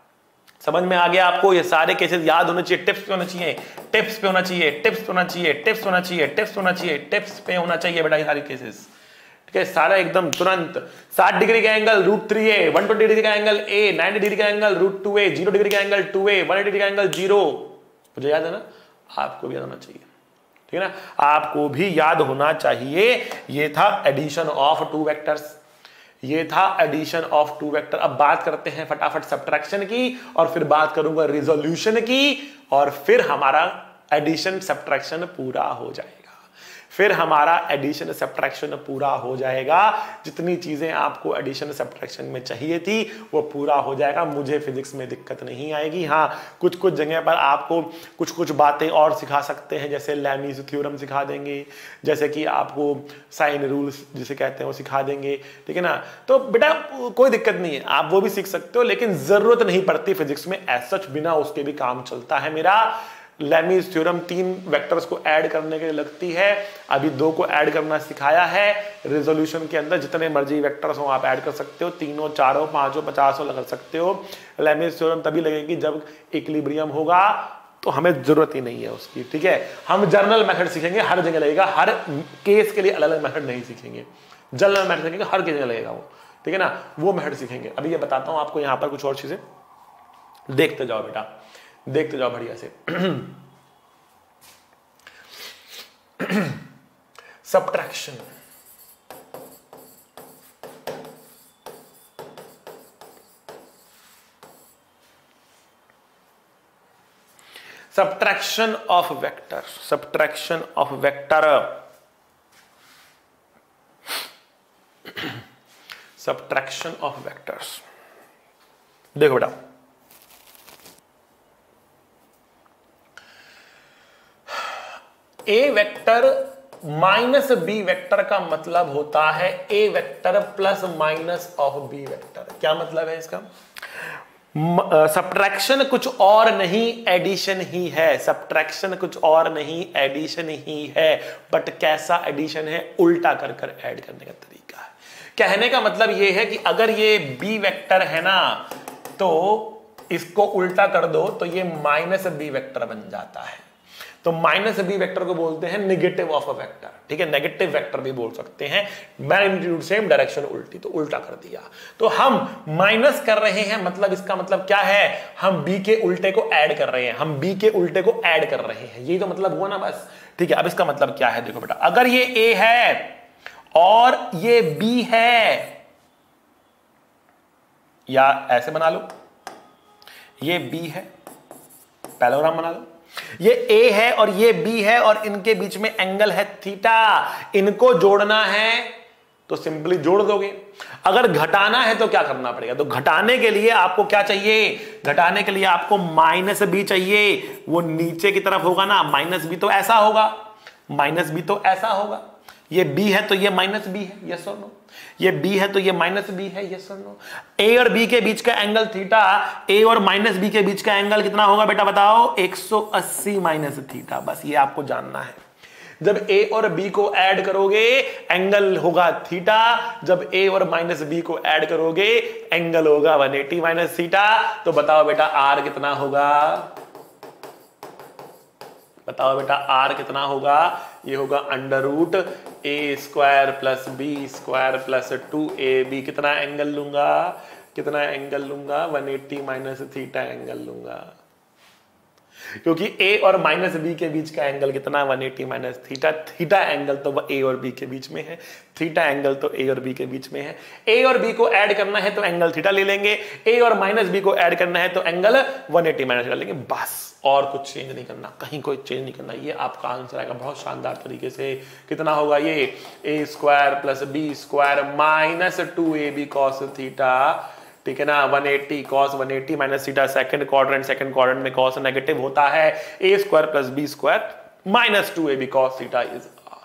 समझ में आ गया आपको, ये सारे केसेस याद होने चाहिए, टिप्स पे होना चाहिए, टिप्स पे होना चाहिए, टिप्स पे होना चाहिए, टिप्स होना चाहिए, टिप्स होना चाहिए, टिप्स पे होना चाहिए बेटा ये सारे केसेस, ठीक है। सारा एकदम तुरंत 60 डिग्री का एंगल √3a, 120 डिग्री का एंगल a, 90 डिग्री का एंगल √2a, 0 डिग्री का एंगल 2a, 180 डिग्री का एंगल 0। मुझे याद है ना, आपको भी याद होना चाहिए, ठीक है ना, आपको भी याद होना चाहिए। ये था एडिशन ऑफ 2 वेक्टर्स, ये था एडिशन ऑफ 2 वेक्टर। अब बात करते हैं फटाफट सब्ट्रैक्शन की, और फिर बात करूंगा रिजोल्यूशन की, और फिर हमारा एडिशन सब्ट्रैक्शन पूरा हो जाएगा, फिर हमारा एडिशन सब्ट्रैक्शन पूरा हो जाएगा। जितनी चीजें आपको एडिशन सब्ट्रैक्शन में चाहिए थी वो पूरा हो जाएगा, मुझे फिजिक्स में दिक्कत नहीं आएगी। हाँ कुछ कुछ जगह पर आपको कुछ कुछ बातें और सिखा सकते हैं, जैसे लैमीज थ्योरम सिखा देंगे, जैसे कि आपको साइन रूल्स जिसे कहते हैं वो सिखा देंगे, ठीक है ना। तो बेटा कोई दिक्कत नहीं है, आप वो भी सीख सकते हो, लेकिन जरूरत नहीं पड़ती फिजिक्स में एज सच, बिना उसके भी काम चलता है मेरा। लैमीज थ्योरम 3 वेक्टर्स को ऐड करने के लिए लगती है, अभी 2 को ऐड करना सिखाया है। रिजोल्यूशन के अंदर जितने मर्जी वेक्टर्स हो आप ऐड कर सकते हो, 3, 4, 5, 50 लगा सकते हो। लैमीज थ्योरम तभी लगेगी जब इक्विलिब्रियम होगा, तो हमें जरूरत ही नहीं है उसकी, ठीक है। हम जनरल मेथड सीखेंगे, हर जगह लगेगा, हर केस के लिए अलग अलग मेथड नहीं सीखेंगे, जनरल मेथड सीखेंगे, हर जगह लगेगा वो, ठीक है ना, वो मेथड सीखेंगे। अभी ये बताता हूं आपको, यहां पर कुछ और चीजें देखते जाओ बेटा, देखते जाओ बढ़िया से। Subtraction, subtraction of vector, subtraction of vector, subtraction of vectors. देखो बेटा, A vector minus B vector का मतलब होता है A vector plus minus of B vector. क्या मतलब है इसका? सब्ट्रैक्शन कुछ और नहीं एडिशन ही है, सब्ट्रैक्शन कुछ और नहीं एडिशन ही है, बट कैसा एडिशन है? उल्टा कर कर ऐड करने का तरीका है। कहने का मतलब यह है कि अगर ये बी वेक्टर है ना, तो इसको उल्टा कर दो तो ये माइनस बी वेक्टर बन जाता है। तो माइनस बी वेक्टर को बोलते हैं नेगेटिव ऑफ अ वेक्टर, ठीक है, नेगेटिव वेक्टर भी बोल सकते हैं। मैग्नीट्यूड सेम, डायरेक्शन उल्टी, तो उल्टा कर दिया। तो हम माइनस कर रहे हैं, मतलब इसका मतलब क्या है? हम बी के उल्टे को ऐड कर रहे हैं, हम बी के उल्टे को ऐड कर रहे हैं, यही तो मतलब हुआ ना बस, ठीक है। अब इसका मतलब क्या है? देखो बेटा, अगर ये ए है और ये बी है, या ऐसे बना लो, ये बी है, पैराग्राम बना लो, ये ए है और ये बी है और इनके बीच में एंगल है थीटा, इनको जोड़ना है तो सिंपली जोड़ दोगे। अगर घटाना है तो क्या करना पड़ेगा? तो घटाने के लिए आपको क्या चाहिए? घटाने के लिए आपको माइनस बी चाहिए, वो नीचे की तरफ होगा ना, माइनस बी तो ऐसा होगा, माइनस बी तो ऐसा होगा, ये b है तो ये माइनस b है, यस और नो। ये b है तो ये माइनस b है, यस और नो। a और b के बीच का एंगल थीटा, a और माइनस b के बीच का एंगल कितना होगा बेटा बताओ? 180 माइनस थीटा। बस ये आपको जानना है। जब a और b को ऐड करोगे एंगल होगा थीटा, जब a और माइनस b को ऐड करोगे एंगल होगा 180 माइनस थीटा। तो बताओ बेटा r कितना होगा? बताओ बेटा r कितना होगा? ये होगा under root a square plus b square plus 2ab। कितना एंगल लूंगा? कितना एंगल लूंगा? 180 माइनस थीटा एंगल लूंगा, क्योंकि a और माइनस b के बीच का एंगल कितना? 180 माइनस थीटा। थीटा एंगल तो a और b के बीच में है, थीटा एंगल तो a और b के बीच में है। a और b को ऐड करना है तो एंगल थीटा ले लेंगे, a और माइनस b को ऐड करना है तो एंगल 180 माइनस थीटा लेंगे। बस, और कुछ चेंज नहीं करना, कहीं कोई चेंज नहीं करना। ये आपका आंसर आएगा बहुत शानदार तरीके से। कितना होगा ये? a square plus b square minus 2ab cos theta, ठीक है ना। 180 cos 180 minus theta, second quadrant में cos नेगेटिव होता है। a square plus b square minus 2ab cos theta is r।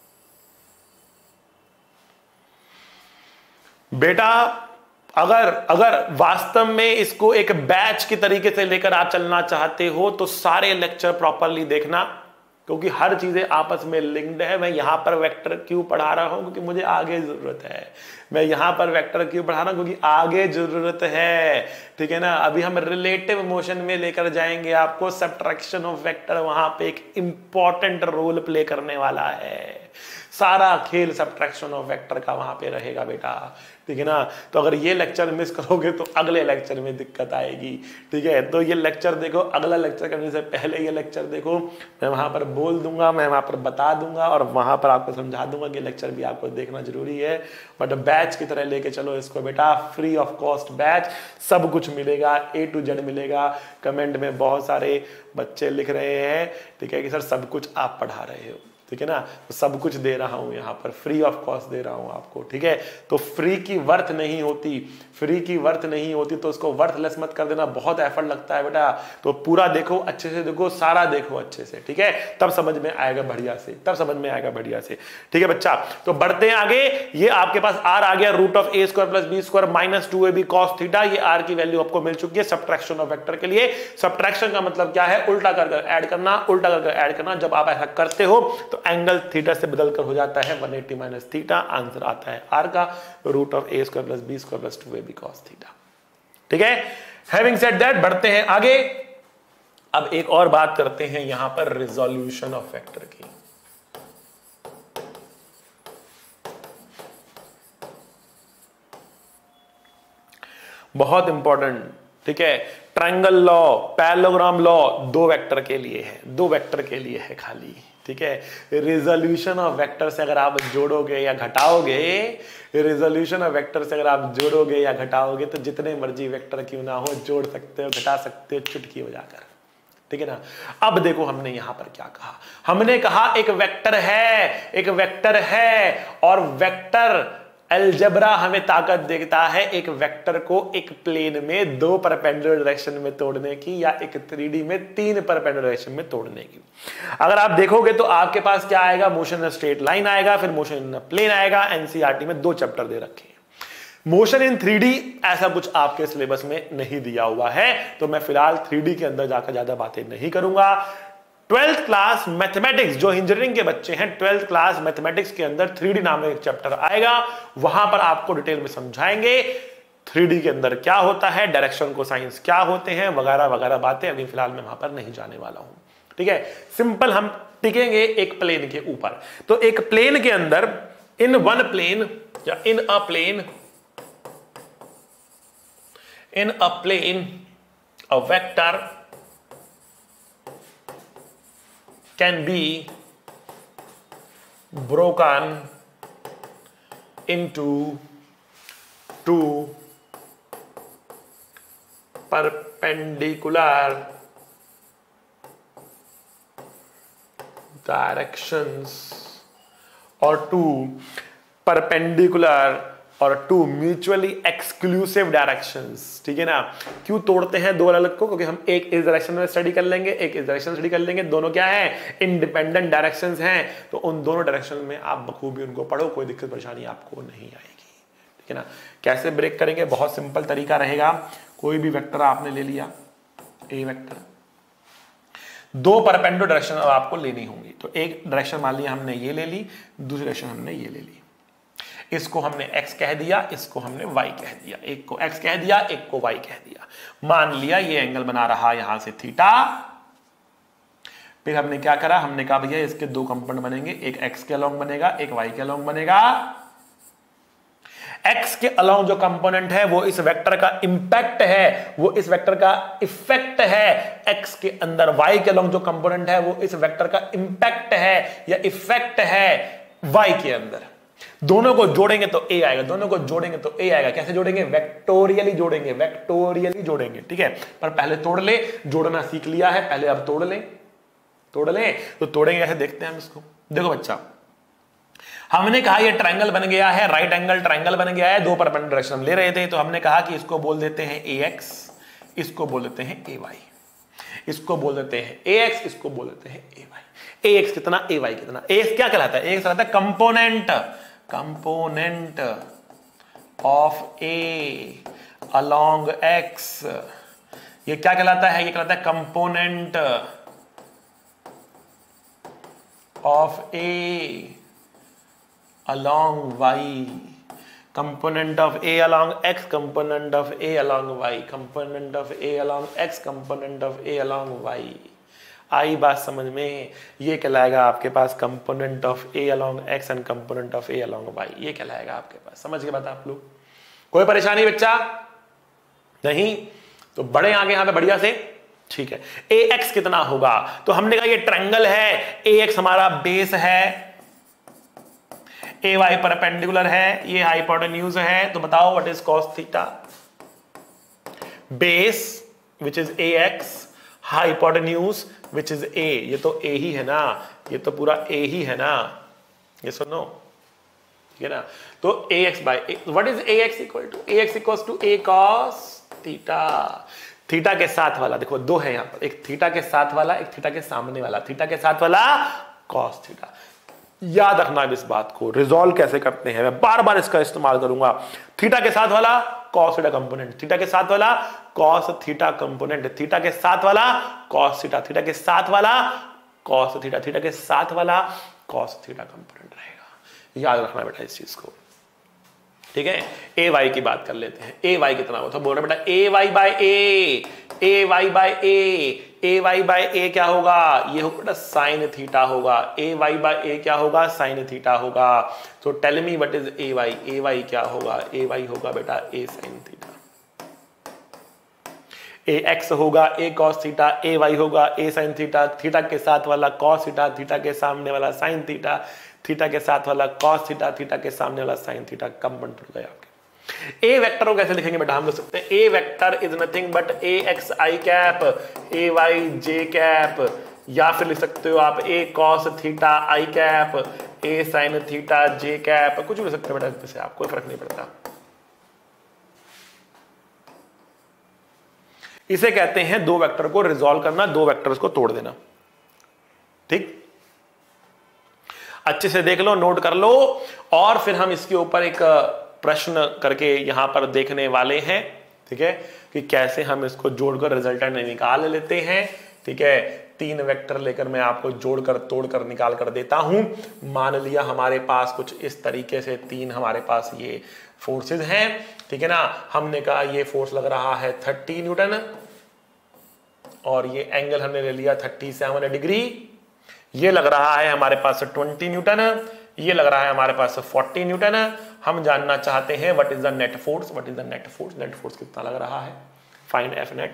बेटा अगर वास्तव में इसको एक बैच की तरीके से लेकर आप चलना चाहते हो तो सारे लेक्चर प्रॉपरली देखना, क्योंकि हर चीजें आपस में लिंक्ड है। मैं यहां पर वेक्टर क्यों पढ़ा रहा हूं? क्योंकि मुझे आगे जरूरत है। मैं यहां पर वेक्टर क्यों पढ़ा रहा हूं? क्योंकि आगे जरूरत है, ठीक है ना। अभी हम रिलेटिव मोशन में लेकर जाएंगे आपको। सब्ट्रैक्शन ऑफ वेक्टर वहां पे एक इंपॉर्टेंट रोल प्ले करने वाला है। सारा खेल सब्ट्रैक्शन ऑफ वेक्टर का वहां पे रहेगा बेटा, ठीक है ना। तो अगर ये लेक्चर मिस करोगे तो अगले लेक्चर में दिक्कत आएगी, ठीक है। तो ये लेक्चर देखो, अगला लेक्चर करने से पहले ये लेक्चर देखो। मैं वहां पर बोल दूंगा, मैं वहां पर बता दूंगा और वहां पर आपको समझा दूंगा कि लेक्चर भी आपको देखना जरूरी है। बट बैच की तरह लेके चलो इसको बेटा, फ्री ऑफ कॉस्ट बैच, सब कुछ मिलेगा, A to Z मिलेगा। कमेंट में बहुत सारे बच्चे लिख रहे हैं, ठीक है, कि सर सब कुछ आप पढ़ा रहे हो, ठीक है ना। तो सब कुछ दे रहा हूं यहां पर, फ्री ऑफ कॉस्ट दे रहा हूं आपको, ठीक है। तो फ्री की वर्थ नहीं होती, फ्री की वर्थ नहीं होती तो उसको वर्थलेस मत कर देना। बहुत एफर्ट लगता है बेटा। तो पूरा देखो, अच्छे से देखो, सारा देखो अच्छे से, ठीक है। तब समझ में आएगा बढ़िया से, तब समझ में आएगा बढ़िया से, ठीक है बच्चा। तो बढ़ते हैं आगे। ये आपके पास r आ गया, root of a square plus b square minus 2ab cos theta. ये r की वैल्यू आपको मिल चुकी है सब्ट्रैक्शन ऑफ वेक्टर के लिए। सब्ट्रैक्शन का मतलब क्या है? उल्टा कर ऐड करना, उल्टा कर ऐड करना। जब आप ऐसा करते हो तो एंगल थीटा से बदलकर हो जाता है 180 माइनस थीटा। आंसर आता है r का root of a square plus b square plus 2ab cos theta, ठीक है। हैविंग सेड दैट, बढ़ते हैं आगे। अब एक और बात करते हैं यहां पर रिजोल्यूशन ऑफ वेक्टर की। बहुत इंपॉर्टेंट, ठीक है। ट्रायंगल लॉ, पैरेललोग्राम लॉ दो वेक्टर के लिए है, दो वेक्टर के लिए है खाली, ठीक है। रिजोल्यूशन ऑफ वेक्टर से अगर आप जोड़ोगे या घटाओगे, रिजोल्यूशन ऑफ वेक्टर से अगर आप जोड़ोगे या घटाओगे तो जितने मर्जी वेक्टर क्यों ना हो, जोड़ सकते हो, घटा सकते हो चुटकी बजाकर, ठीक है ना। अब देखो हमने यहां पर क्या कहा। हमने कहा एक वेक्टर है, एक वेक्टर है, और वेक्टर अलजेब्रा हमें ताकत देता है एक वेक्टर को एक प्लेन में दो परपेंडिकुलर डायरेक्शन में तोड़ने की, या एक 3D में तीन परपेंडिकुलर डायरेक्शन में तोड़ने की। अगर आप देखोगे तो आपके पास क्या आएगा? मोशन इन स्ट्रेट लाइन आएगा, फिर मोशन इन प्लेन आएगा। एनसीईआरटी में दो चैप्टर दे रखे हैं। मोशन इन 3D ऐसा कुछ आपके सिलेबस में नहीं दिया हुआ है, तो मैं फिलहाल 3D के अंदर जाकर ज्यादा बातें नहीं करूंगा। 12th क्लास मैथमेटिक्स, जो इंजीनियरिंग के बच्चे हैं, 12th क्लास मैथमेटिक्स के अंदर 3D नाम का एक चैप्टर आएगा, वहां पर आपको डिटेल में समझाएंगे 3D के अंदर क्या होता है, डायरेक्शन को साइंस क्या होते हैं, वगैरह वगैरह बातें। अभी फिलहाल मैं वहां पर नहीं जाने वाला हूं, ठीक है। सिंपल हम टिकेंगे एक प्लेन के ऊपर। तो एक प्लेन के अंदर, इन वन प्लेन या in a plane, in a plane a vector can be broken into two perpendicular directions or two perpendicular और टू म्यूचुअली एक्सक्लूसिव डायरेक्शंस। ठीक है ना। क्यों तोड़ते हैं दो अलग को? क्योंकि हम एक इस डायरेक्शन में स्टडी कर लेंगे, एक इस डायरेक्शन स्टडी कर लेंगे, दोनों क्या है? इंडिपेंडेंट डायरेक्शंस हैं। तो उन दोनों डायरेक्शन में आप बखूबी उनको पढ़ो, कोई दिक्कत परेशानी आपको नहीं आएगी। ठीक है ना। कैसे ब्रेक करेंगे? बहुत सिंपल तरीका रहेगा। कोई भी वेक्टर आपने ले लिया, ए वेक्टर, दो परपेंडिकुलर डायरेक्शन अब आपको लेनी होंगी। तो एक डायरेक्शन मान लिया हमने ये ले ली, दूसरी डायरेक्शन हमने ये ले ली। इसको हमने x कह दिया, इसको हमने y कह दिया। एक को x कह दिया, एक को y कह दिया। मान लिया ये एंगल बना रहा यहां से थीटा। फिर हमने क्या करा? हमने कहा भैया इसके दो कंपोनेंट बनेंगे, एक x के अलोंग बनेगा, एक y के अलोंग बनेगा। x के अलोंग जो कंपोनेंट है वो इस वेक्टर का इंपैक्ट है, वो इस वेक्टर का इफेक्ट है। x के अंदर y के अलोंग जो कंपोनेंट है वो इस वेक्टर का इंपैक्ट है या इफेक्ट है y के अंदर। दोनों को जोड़ेंगे तो a आएगा, दोनों को जोड़ेंगे तो a आएगा। कैसे जोड़ेंगे? वेक्टोरियली जोड़ेंगे, वेक्टोरियली जोड़ेंगे। ठीक है। पर पहले तोड़ ले, जोड़ना सीख लिया है, पहले अब तोड़ ले। तो तोड़ेंगे कैसे? देखते हैं हम इसको। देखो बच्चा, हमने कहा ये ट्रायंगल बन गया है, राइट एंगल ट्रायंगल बन गया है, दो परपेंडिकुलर डायरेक्शन हम ले रहे थे। तो हमने कहा कि इसको बोल देते हैं ax, इसको बोल देते हैं ay, इसको बोल देते हैं ax, इसको बोल देते हैं ay। ax कितना, ay कितना? ax क्या कहलाता है? ax कहलाता है component of a along x। ये क्या कहलाता है? ये कहलाता है component of a along y, component of a along x, component of a along y, component of a along x, component of a along y। आई बात समझ में? ये कहलाएगा आपके पास component of A along X and component of A along Y. ये कहलाएगा आपके पास। समझ के बात आप लोग? कोई परेशानी बच्चा? नहीं? तो बड़े आगे यहां पे बढ़िया से। ठीक है। ए एक्स कितना होगा? तो हमने कहा ये ट्रायंगल है, ए एक्स हमारा बेस है, ए वाई परपेंडिकुलर है, ये हाइपोटेन्यूज है। तो बताओ what is cos theta? Base which is A X, hypotenuse which is A. ये तो ए ही है ना, ये तो पूरा ए ही है ना, ये सुनो। ठीक है ना। तो A X by A, what is A X equal to? A X equal to A cos theta. Theta के साथ वाला देखो दो है यहां पर, एक थीटा के साथ वाला, एक थीटा के सामने वाला। थीटा के साथ वाला कॉस थीटा। याद रखना इस बात को। रिजॉल्व कैसे करते हैं मैं बार बार इसका इस्तेमाल करूंगा। थीटा के साथ वाला कॉस थीटा कंपोनेंट, थीटा के साथ वाला कॉस थीटा कंपोनेंट, थीटा के साथ वाला कॉस थीटा, थीटा के साथ वाला कॉस थीटा, थीटा के साथ वाला कॉस थीटा कंपोनेंट रहेगा। याद रखना बेटा इस चीज को। ठीक है। ए वाई की बात कर लेते हैं। ए वाई कितना होता है? बोल रहे बेटा A Y by A, A Y by A, A Y by A क्या होगा? ये होगा बेटा साइन थीटा होगा। ए वाई बाई ए क्या होगा? साइन थीटा होगा। तो tell me what is A Y? A Y क्या होगा? ए वाई होगा बेटा A sine theta. A X होगा A cos theta, A Y होगा ए साइन थीटा, थीटा के साथ वाला कॉस थीटा, थीटा के सामने वाला साइन थीटा, थीटा के साथ वाला कॉस थीटा, थीटा के सामने वाला साइन थीटा। कंपोनेंट हो गए आपके। ए वेक्टर को कैसे लिखेंगे बेटा? हम लिख सकते हैं A vector is nothing but A X I cap, A Y J cap, या फिर लिख सकते हो आप A cos theta I cap, A sine theta J cap. कुछ भी लिख सकते हैं बेटा, इससे आपको फर्क नहीं पड़ता। इसे कहते हैं दो वेक्टर को रिजॉल्व करना, दो वेक्टर्स को तोड़ देना। ठीक, अच्छे से देख लो, नोट कर लो, और फिर हम इसके ऊपर एक प्रश्न करके यहां पर देखने वाले हैं। ठीक है, कि कैसे हम इसको जोड़कर रिजल्टेंट निकाल लेते हैं। ठीक है, तीन वेक्टर लेकर मैं आपको जोड़कर तोड़कर निकाल कर देता हूं। मान लिया हमारे पास कुछ इस तरीके से तीन हमारे पास ये फोर्सेस हैं। ठीक है ना, हमने कहा ये फोर्स लग रहा है 30 न्यूटन, और ये एंगल हमने ले लिया 37 डिग्री। ये लग रहा है हमारे पास 20 न्यूटन, ये लग रहा है हमारे पास 40 न्यूटन। हम जानना चाहते हैं what is the net force, what is the net force, net force कितना लग रहा है। Find F net.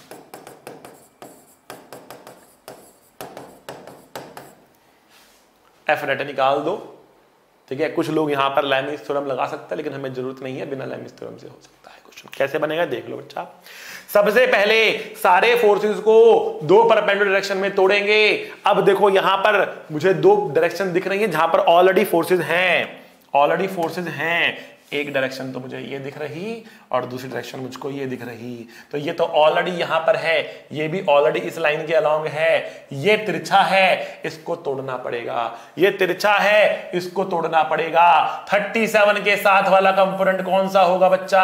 F net निकाल दो। ठीक है, कुछ लोग यहां पर लैमिस थ्योरम लगा सकते हैं, लेकिन हमें जरूरत नहीं है, बिना लैमिस थ्योरम से हो सकता है क्वेश्चन। कैसे बनेगा देख लो बच्चा। सबसे पहले सारे फोर्सेस को दो परपेंडिकुलर डायरेक्शन में तोड़ेंगे। अब देखो यहां पर मुझे दो डायरेक्शन दिख रही हैं जहां पर ऑलरेडी फोर्सेस हैं, ऑलरेडी फोर्सेस हैं। एक डायरेक्शन तो मुझे ये दिख रही और दूसरी डायरेक्शन मुझको ये दिख रही, तो ये तो ऑलरेडी यहां पर है, ये भी ऑलरेडी इस लाइन के अलोंग है, ये तिरछा है, इसको तोड़ना पड़ेगा, ये तिरछा है, इसको तोड़ना पड़ेगा। 37 के साथ वाला कंपोनेंट कौन सा होगा बच्चा?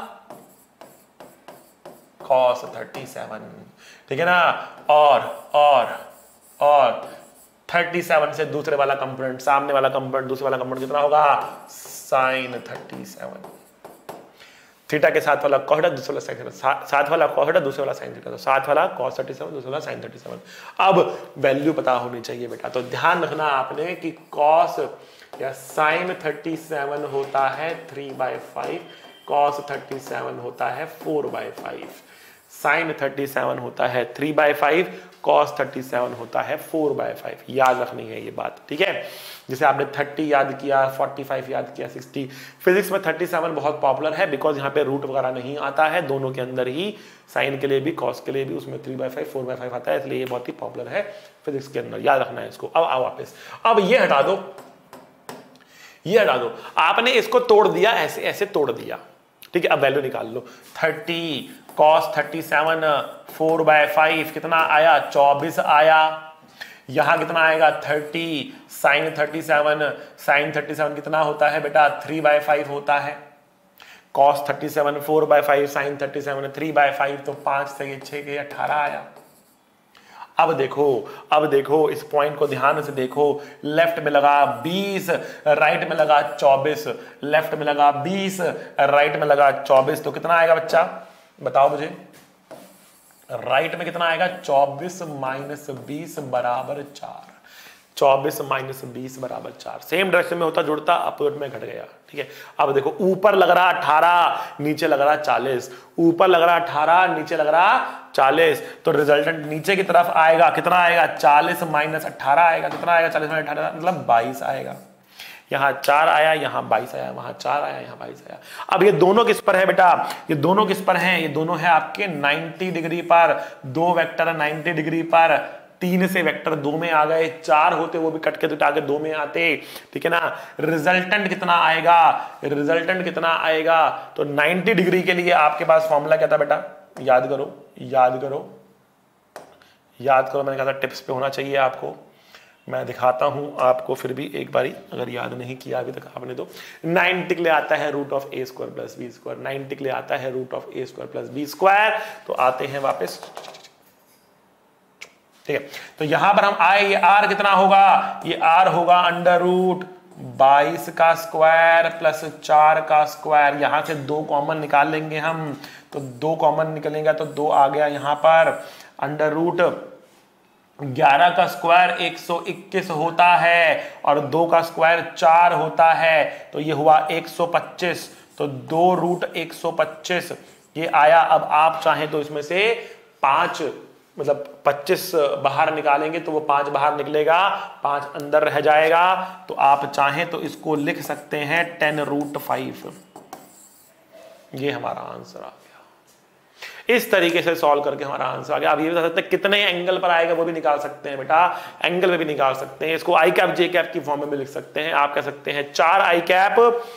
cos 37, ठीक है ना। और 37 से दूसरे वाला कंपोनेंट, सामने वाला कंपोनेंट, दूसरे वाला कंपोनेंट कितना होगा? sin 37। थीटा के साथ वाला cos थीटा, दूसरे वाला sin थीटा, साथ वाला cos थीटा, दूसरे वाला sin थीटा, तो साथ वाला cos 37, दूसरे वाला sin 37। अब वैल्यू पता होनी चाहिए बेटा, तो ध्यान रखना आपने कि cos या sin 37 होता है 3/5, cos 37 होता है 4/5, sin 37 होता है 3/5, cos 37 होता है 4/5। याद रखनी है ये बात, ठीक है। जैसे आपने 30 याद किया, 45 याद किया, 60। फिजिक्स में 37 बहुत पॉपुलर है बिकॉज यहाँ पे रूट वगैरह नहीं आता है, दोनों के अंदर ही साइन के लिए भी कॉस के लिए भी उसमें 3/5 4/5 आता है, इसलिए ये बहुत ही पॉपुलर है फिजिक्स के अंदर, याद रखना है इसको। अब आओ वापस, अब ये हटा दो, ये हटा दो, आपने इसको तोड़ दिया, ऐसे ऐसे तोड़ दिया, ठीक है। अब वैल्यू निकाल लो, 30 cos 37 4/5 कितना आया? 24 आया। यहां कितना आएगा? 30 sin 37 कितना होता है बेटा? 3/5 होता है। cos 37 4/5, sin 37 3/5, तो 5 से 6 के 18 आया। अब देखो इस पॉइंट को ध्यान से देखो, लेफ्ट में लगा 20, राइट में लगा 24, लेफ्ट में लगा 20, राइट में लगा 24, तो कितना आएगा बच्चा? बताओ मुझे, राइट में कितना आएगा? 24 - 20 बराबर 4, 24 - 20 बराबर 4। सेम डायरेक्शन में होता जुड़ता, अपोजिट में घट गया, ठीक है। अब देखो, ऊपर लग रहा 18, नीचे लग रहा 40, ऊपर लग रहा 18, नीचे लग रहा 40, तो रिजल्टेंट नीचे की तरफ आएगा, कितना आएगा? 40 - 18 आएगा, कितना आएगा? 40 - 18 मतलब 22 आएगा। यहाँ 4 आया, यहाँ 22 आया, वहां 4 आया, यहाँ 22 आया। अब ये दोनों किस पर है बेटा? ये दोनों किस पर हैं? ये दोनों है आपके 90 डिग्री पर, दो वेक्टर 90 डिग्री पर, 3 से वेक्टर 2 में आ गए, 4 होते वो भी कट के उठा के 2 में आते, ठीक है ना। रिजल्टेंट कितना आएगा? रिजल्टेंट कितना आएगा? तो 90 डिग्री के लिए आपके पास फॉर्मूला क्या था बेटा? याद करो, याद करो, याद करो, मैंने कहा था टिप्स पे होना चाहिए आपको, मैं दिखाता हूं आपको फिर भी एक बारी, अगर याद नहीं किया अभी तक आपने तो। 90 के लिए आता है √(a² + b², 90 के लिए आता है √(a² + b², तो आते हैं वापस, ठीक है। तो यहां पर हम आए, ये r कितना होगा? ये r होगा √22 का स्क्वायर प्लस 4 का स्क्वायर, यहां से 2 कॉमन निकाल लेंगे हम, तो 2 कॉमन निकलेगा तो 2 आ गया यहां पर, √11 का स्क्वायर 121 होता है और 2 का स्क्वायर 4 होता है, तो ये हुआ 125, तो 2√125 ये आया। अब आप चाहें तो इसमें से 5 मतलब 25 बाहर निकालेंगे तो वो 5 बाहर निकलेगा, 5 अंदर रह जाएगा, तो आप चाहें तो इसको लिख सकते हैं 10√5। ये हमारा आंसर आ गया। इस तरीके से सॉल्व करके हमारा आंसर आ गया। अब ये बता सकते हैं कितने एंगल पर आएगा, वो भी निकाल सकते हैं बेटा, एंगल में भी निकाल सकते हैं। इसको i कैप j कैप की फॉर्म में भी लिख सकते हैं। आप कह सकते हैं 4i cap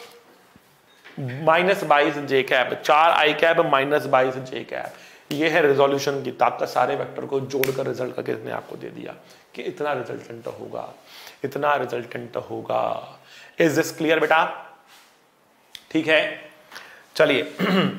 -22 j cap, 4i cap -22 j cap. ये है रिजोल्यूशन की ताकत, सारे वेक्टर को जोड़कर रिजल्ट करके इसने आपको दे दिया कि इतना रिजल्टेंट होगा, इतना रिजल्टेंट होगा। इज दिस क्लियर बेटा? ठीक है, चलिए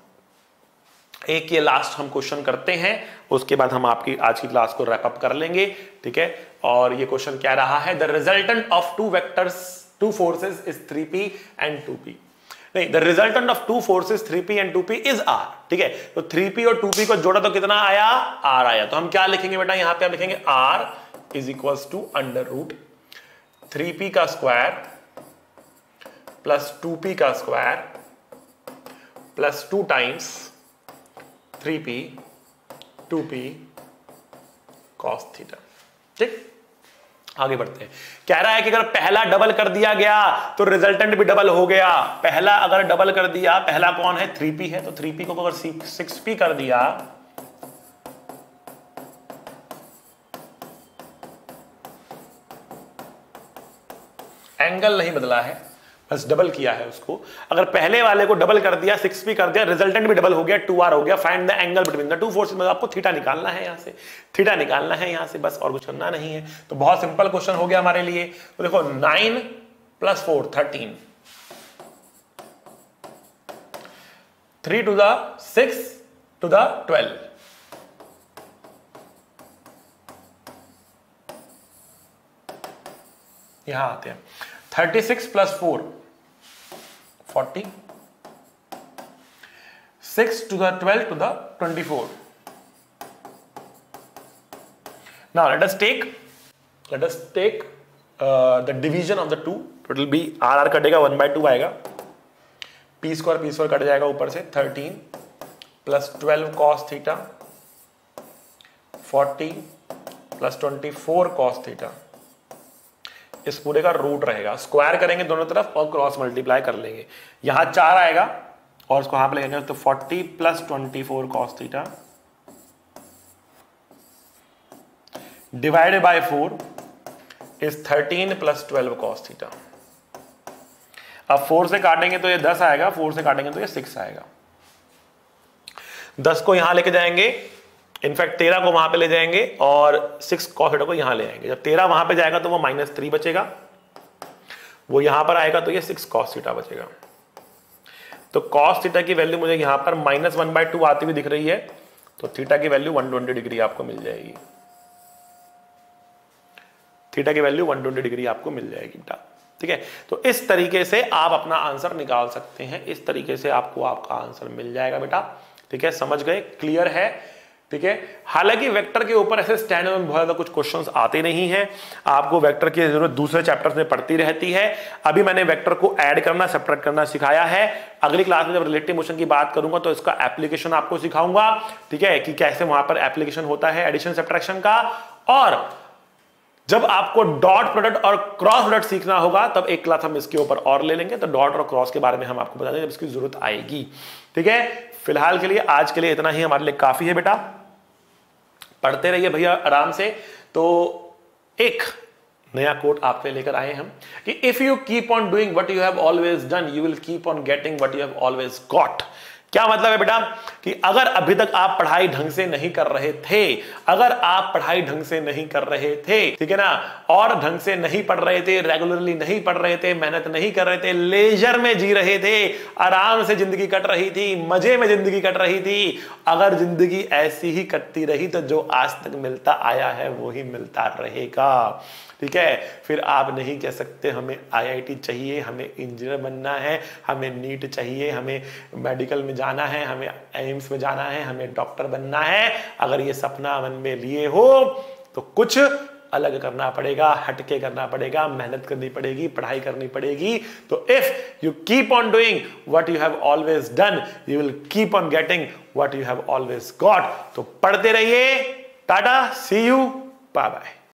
एक ये लास्ट हम क्वेश्चन करते हैं, उसके बाद हम आपकी आज की क्लास को रैप अप कर लेंगे, ठीक है। और ये क्वेश्चन क्या रहा है? The resultant of two forces is 3p and 2p। नहीं, the resultant of 2 forces 3p and 2p is r, ठीक है। तो 3p और 2p को जोड़ा तो कितना आया? r आया। तो हम क्या लिखेंगे बेटा? यहां पे हम लिखेंगे r is equals to √3p का स्क्वायर प्लस 2p का square plus 2 times 3p 2p cos theta, ठीक। आगे बढ़ते हैं। कह रहा है कि अगर पहला डबल कर दिया गया तो रिजल्टेंट भी डबल हो गया। पहला अगर डबल कर दिया, पहला कौन है? 3p है, तो 3p को अगर 6p कर दिया, एंगल नहीं बदला है, बस डबल किया है उसको। अगर पहले वाले को डबल कर दिया, 6p कर दिया, रिजल्टेंट भी डबल हो गया, 2r हो गया। Find the angle between the two forces, मतलब आपको थीटा निकालना है, यहां से थीटा निकालना है यहां से, बस और कुछ करना नहीं है। तो बहुत सिंपल क्वेश्चन हो गया हमारे लिए। तो देखो 9 + 4 13, 3 to the 6 to the 12, यहां आते हैं। 36 + 4 40, 6 to the 12 to the 24. Now let us take the division of the two. It will be r कटेगा, 1/2 आएगा, p² कट जाएगा ऊपर से। 13 + 12 cos थीटा, 40 + 24 cos थीटा, इस पूरे का रूट रहेगा। स्क्वायर करेंगे दोनों तरफ और क्रॉस मल्टीप्लाई कर लेंगे। यहां 4 आएगा और उसको यहां पे लेंगे, तो 40 + 24 cos थीटा डिवाइडेड बाय 4 इज 13 + 12 cos थीटा। अब 4 से काटेंगे तो ये 10 आएगा, 4 से काटेंगे तो ये 6 आएगा। 10 को यहां लेके जाएंगे, इनफैक्ट 13 को वहां पे ले जाएंगे और 6 cos थीटा को यहां ले आएंगे। जब 13 वहां पे जाएगा तो वो -3 बचेगा, वो यहां पर आएगा तो ये 6 cos थीटा बचेगा। तो cos थीटा की वैल्यू मुझे यहां पर -1/2 आती हुई दिख रही है, तो थीटा की वैल्यू 120 डिग्री आपको मिल जाएगी। थीटा की वैल्यू 120 डिग्री आपको मिल जाएगी बेटा, ठीक है। तो इस तरीके से आप अपना आंसर निकाल सकते हैं, इस तरीके से आपको आपका आंसर मिल जाएगा बेटा, ठीक है। समझ गए? क्लियर है? ठीक है। हालांकि वेक्टर के ऊपर ऐसे स्टैंडर्ड में बहुत ज्यादा कुछ क्वेश्चंस आते नहीं हैं, आपको वेक्टर की जरूरत दूसरे चैप्टर्स में पड़ती रहती है। अभी मैंने वेक्टर को ऐड करना, सब्ट्रैक्ट करना सिखाया है। अगली क्लास में जब रिलेटिव मोशन की बात करूंगा तो इसका एप्लीकेशन आपको सिखाऊंगा, ठीक है, कि कैसे वहां पर एप्लीकेशन होता है एडिशन सब्ट्रैक्शन का। और जब आपको डॉट प्रोडक्ट और क्रॉस प्रोडक्ट सीखना होगा तब एक क्लास हम इसके ऊपर और ले लेंगे, तो डॉट और क्रॉस के बारे में हम आपको बता देंगे जब इसकी जरूरत आएगी, ठीक है। फिलहाल के लिए, आज के लिए इतना ही हमारे लिए काफी है बेटा। पढ़ते रहिए भैया आराम से। तो एक नया कोट आप पे लेकर आए हम कि if you keep on doing what you have always done, you will keep on getting what you have always got. क्या मतलब है बेटा? कि अगर अभी तक आप पढ़ाई ढंग से नहीं कर रहे थे, अगर आप पढ़ाई ढंग से नहीं कर रहे थे, ठीक है ना, और ढंग से नहीं पढ़ रहे थे, रेगुलरली नहीं पढ़ रहे थे, मेहनत नहीं कर रहे थे, लेजर में जी रहे थे, आराम से जिंदगी कट रही थी, मजे में जिंदगी कट रही थी, अगर जिंदगी ऐसी ही कटती रही तो जो आज तक मिलता आया है वो ही मिलता रहेगा, ठीक है। फिर आप नहीं कह सकते हमें IIT चाहिए, हमें इंजीनियर बनना है, हमें नीट चाहिए, हमें मेडिकल में जाना है, हमें एम्स में जाना है, हमें डॉक्टर बनना है। अगर ये सपना मन में लिए हो तो कुछ अलग करना पड़ेगा, हटके करना पड़ेगा, मेहनत करनी पड़ेगी, पढ़ाई करनी पड़ेगी। तो if you keep on doing what you have always done, you will keep on getting what you have always got. तो पढ़ते रहिए। Tata, see you, bye bye.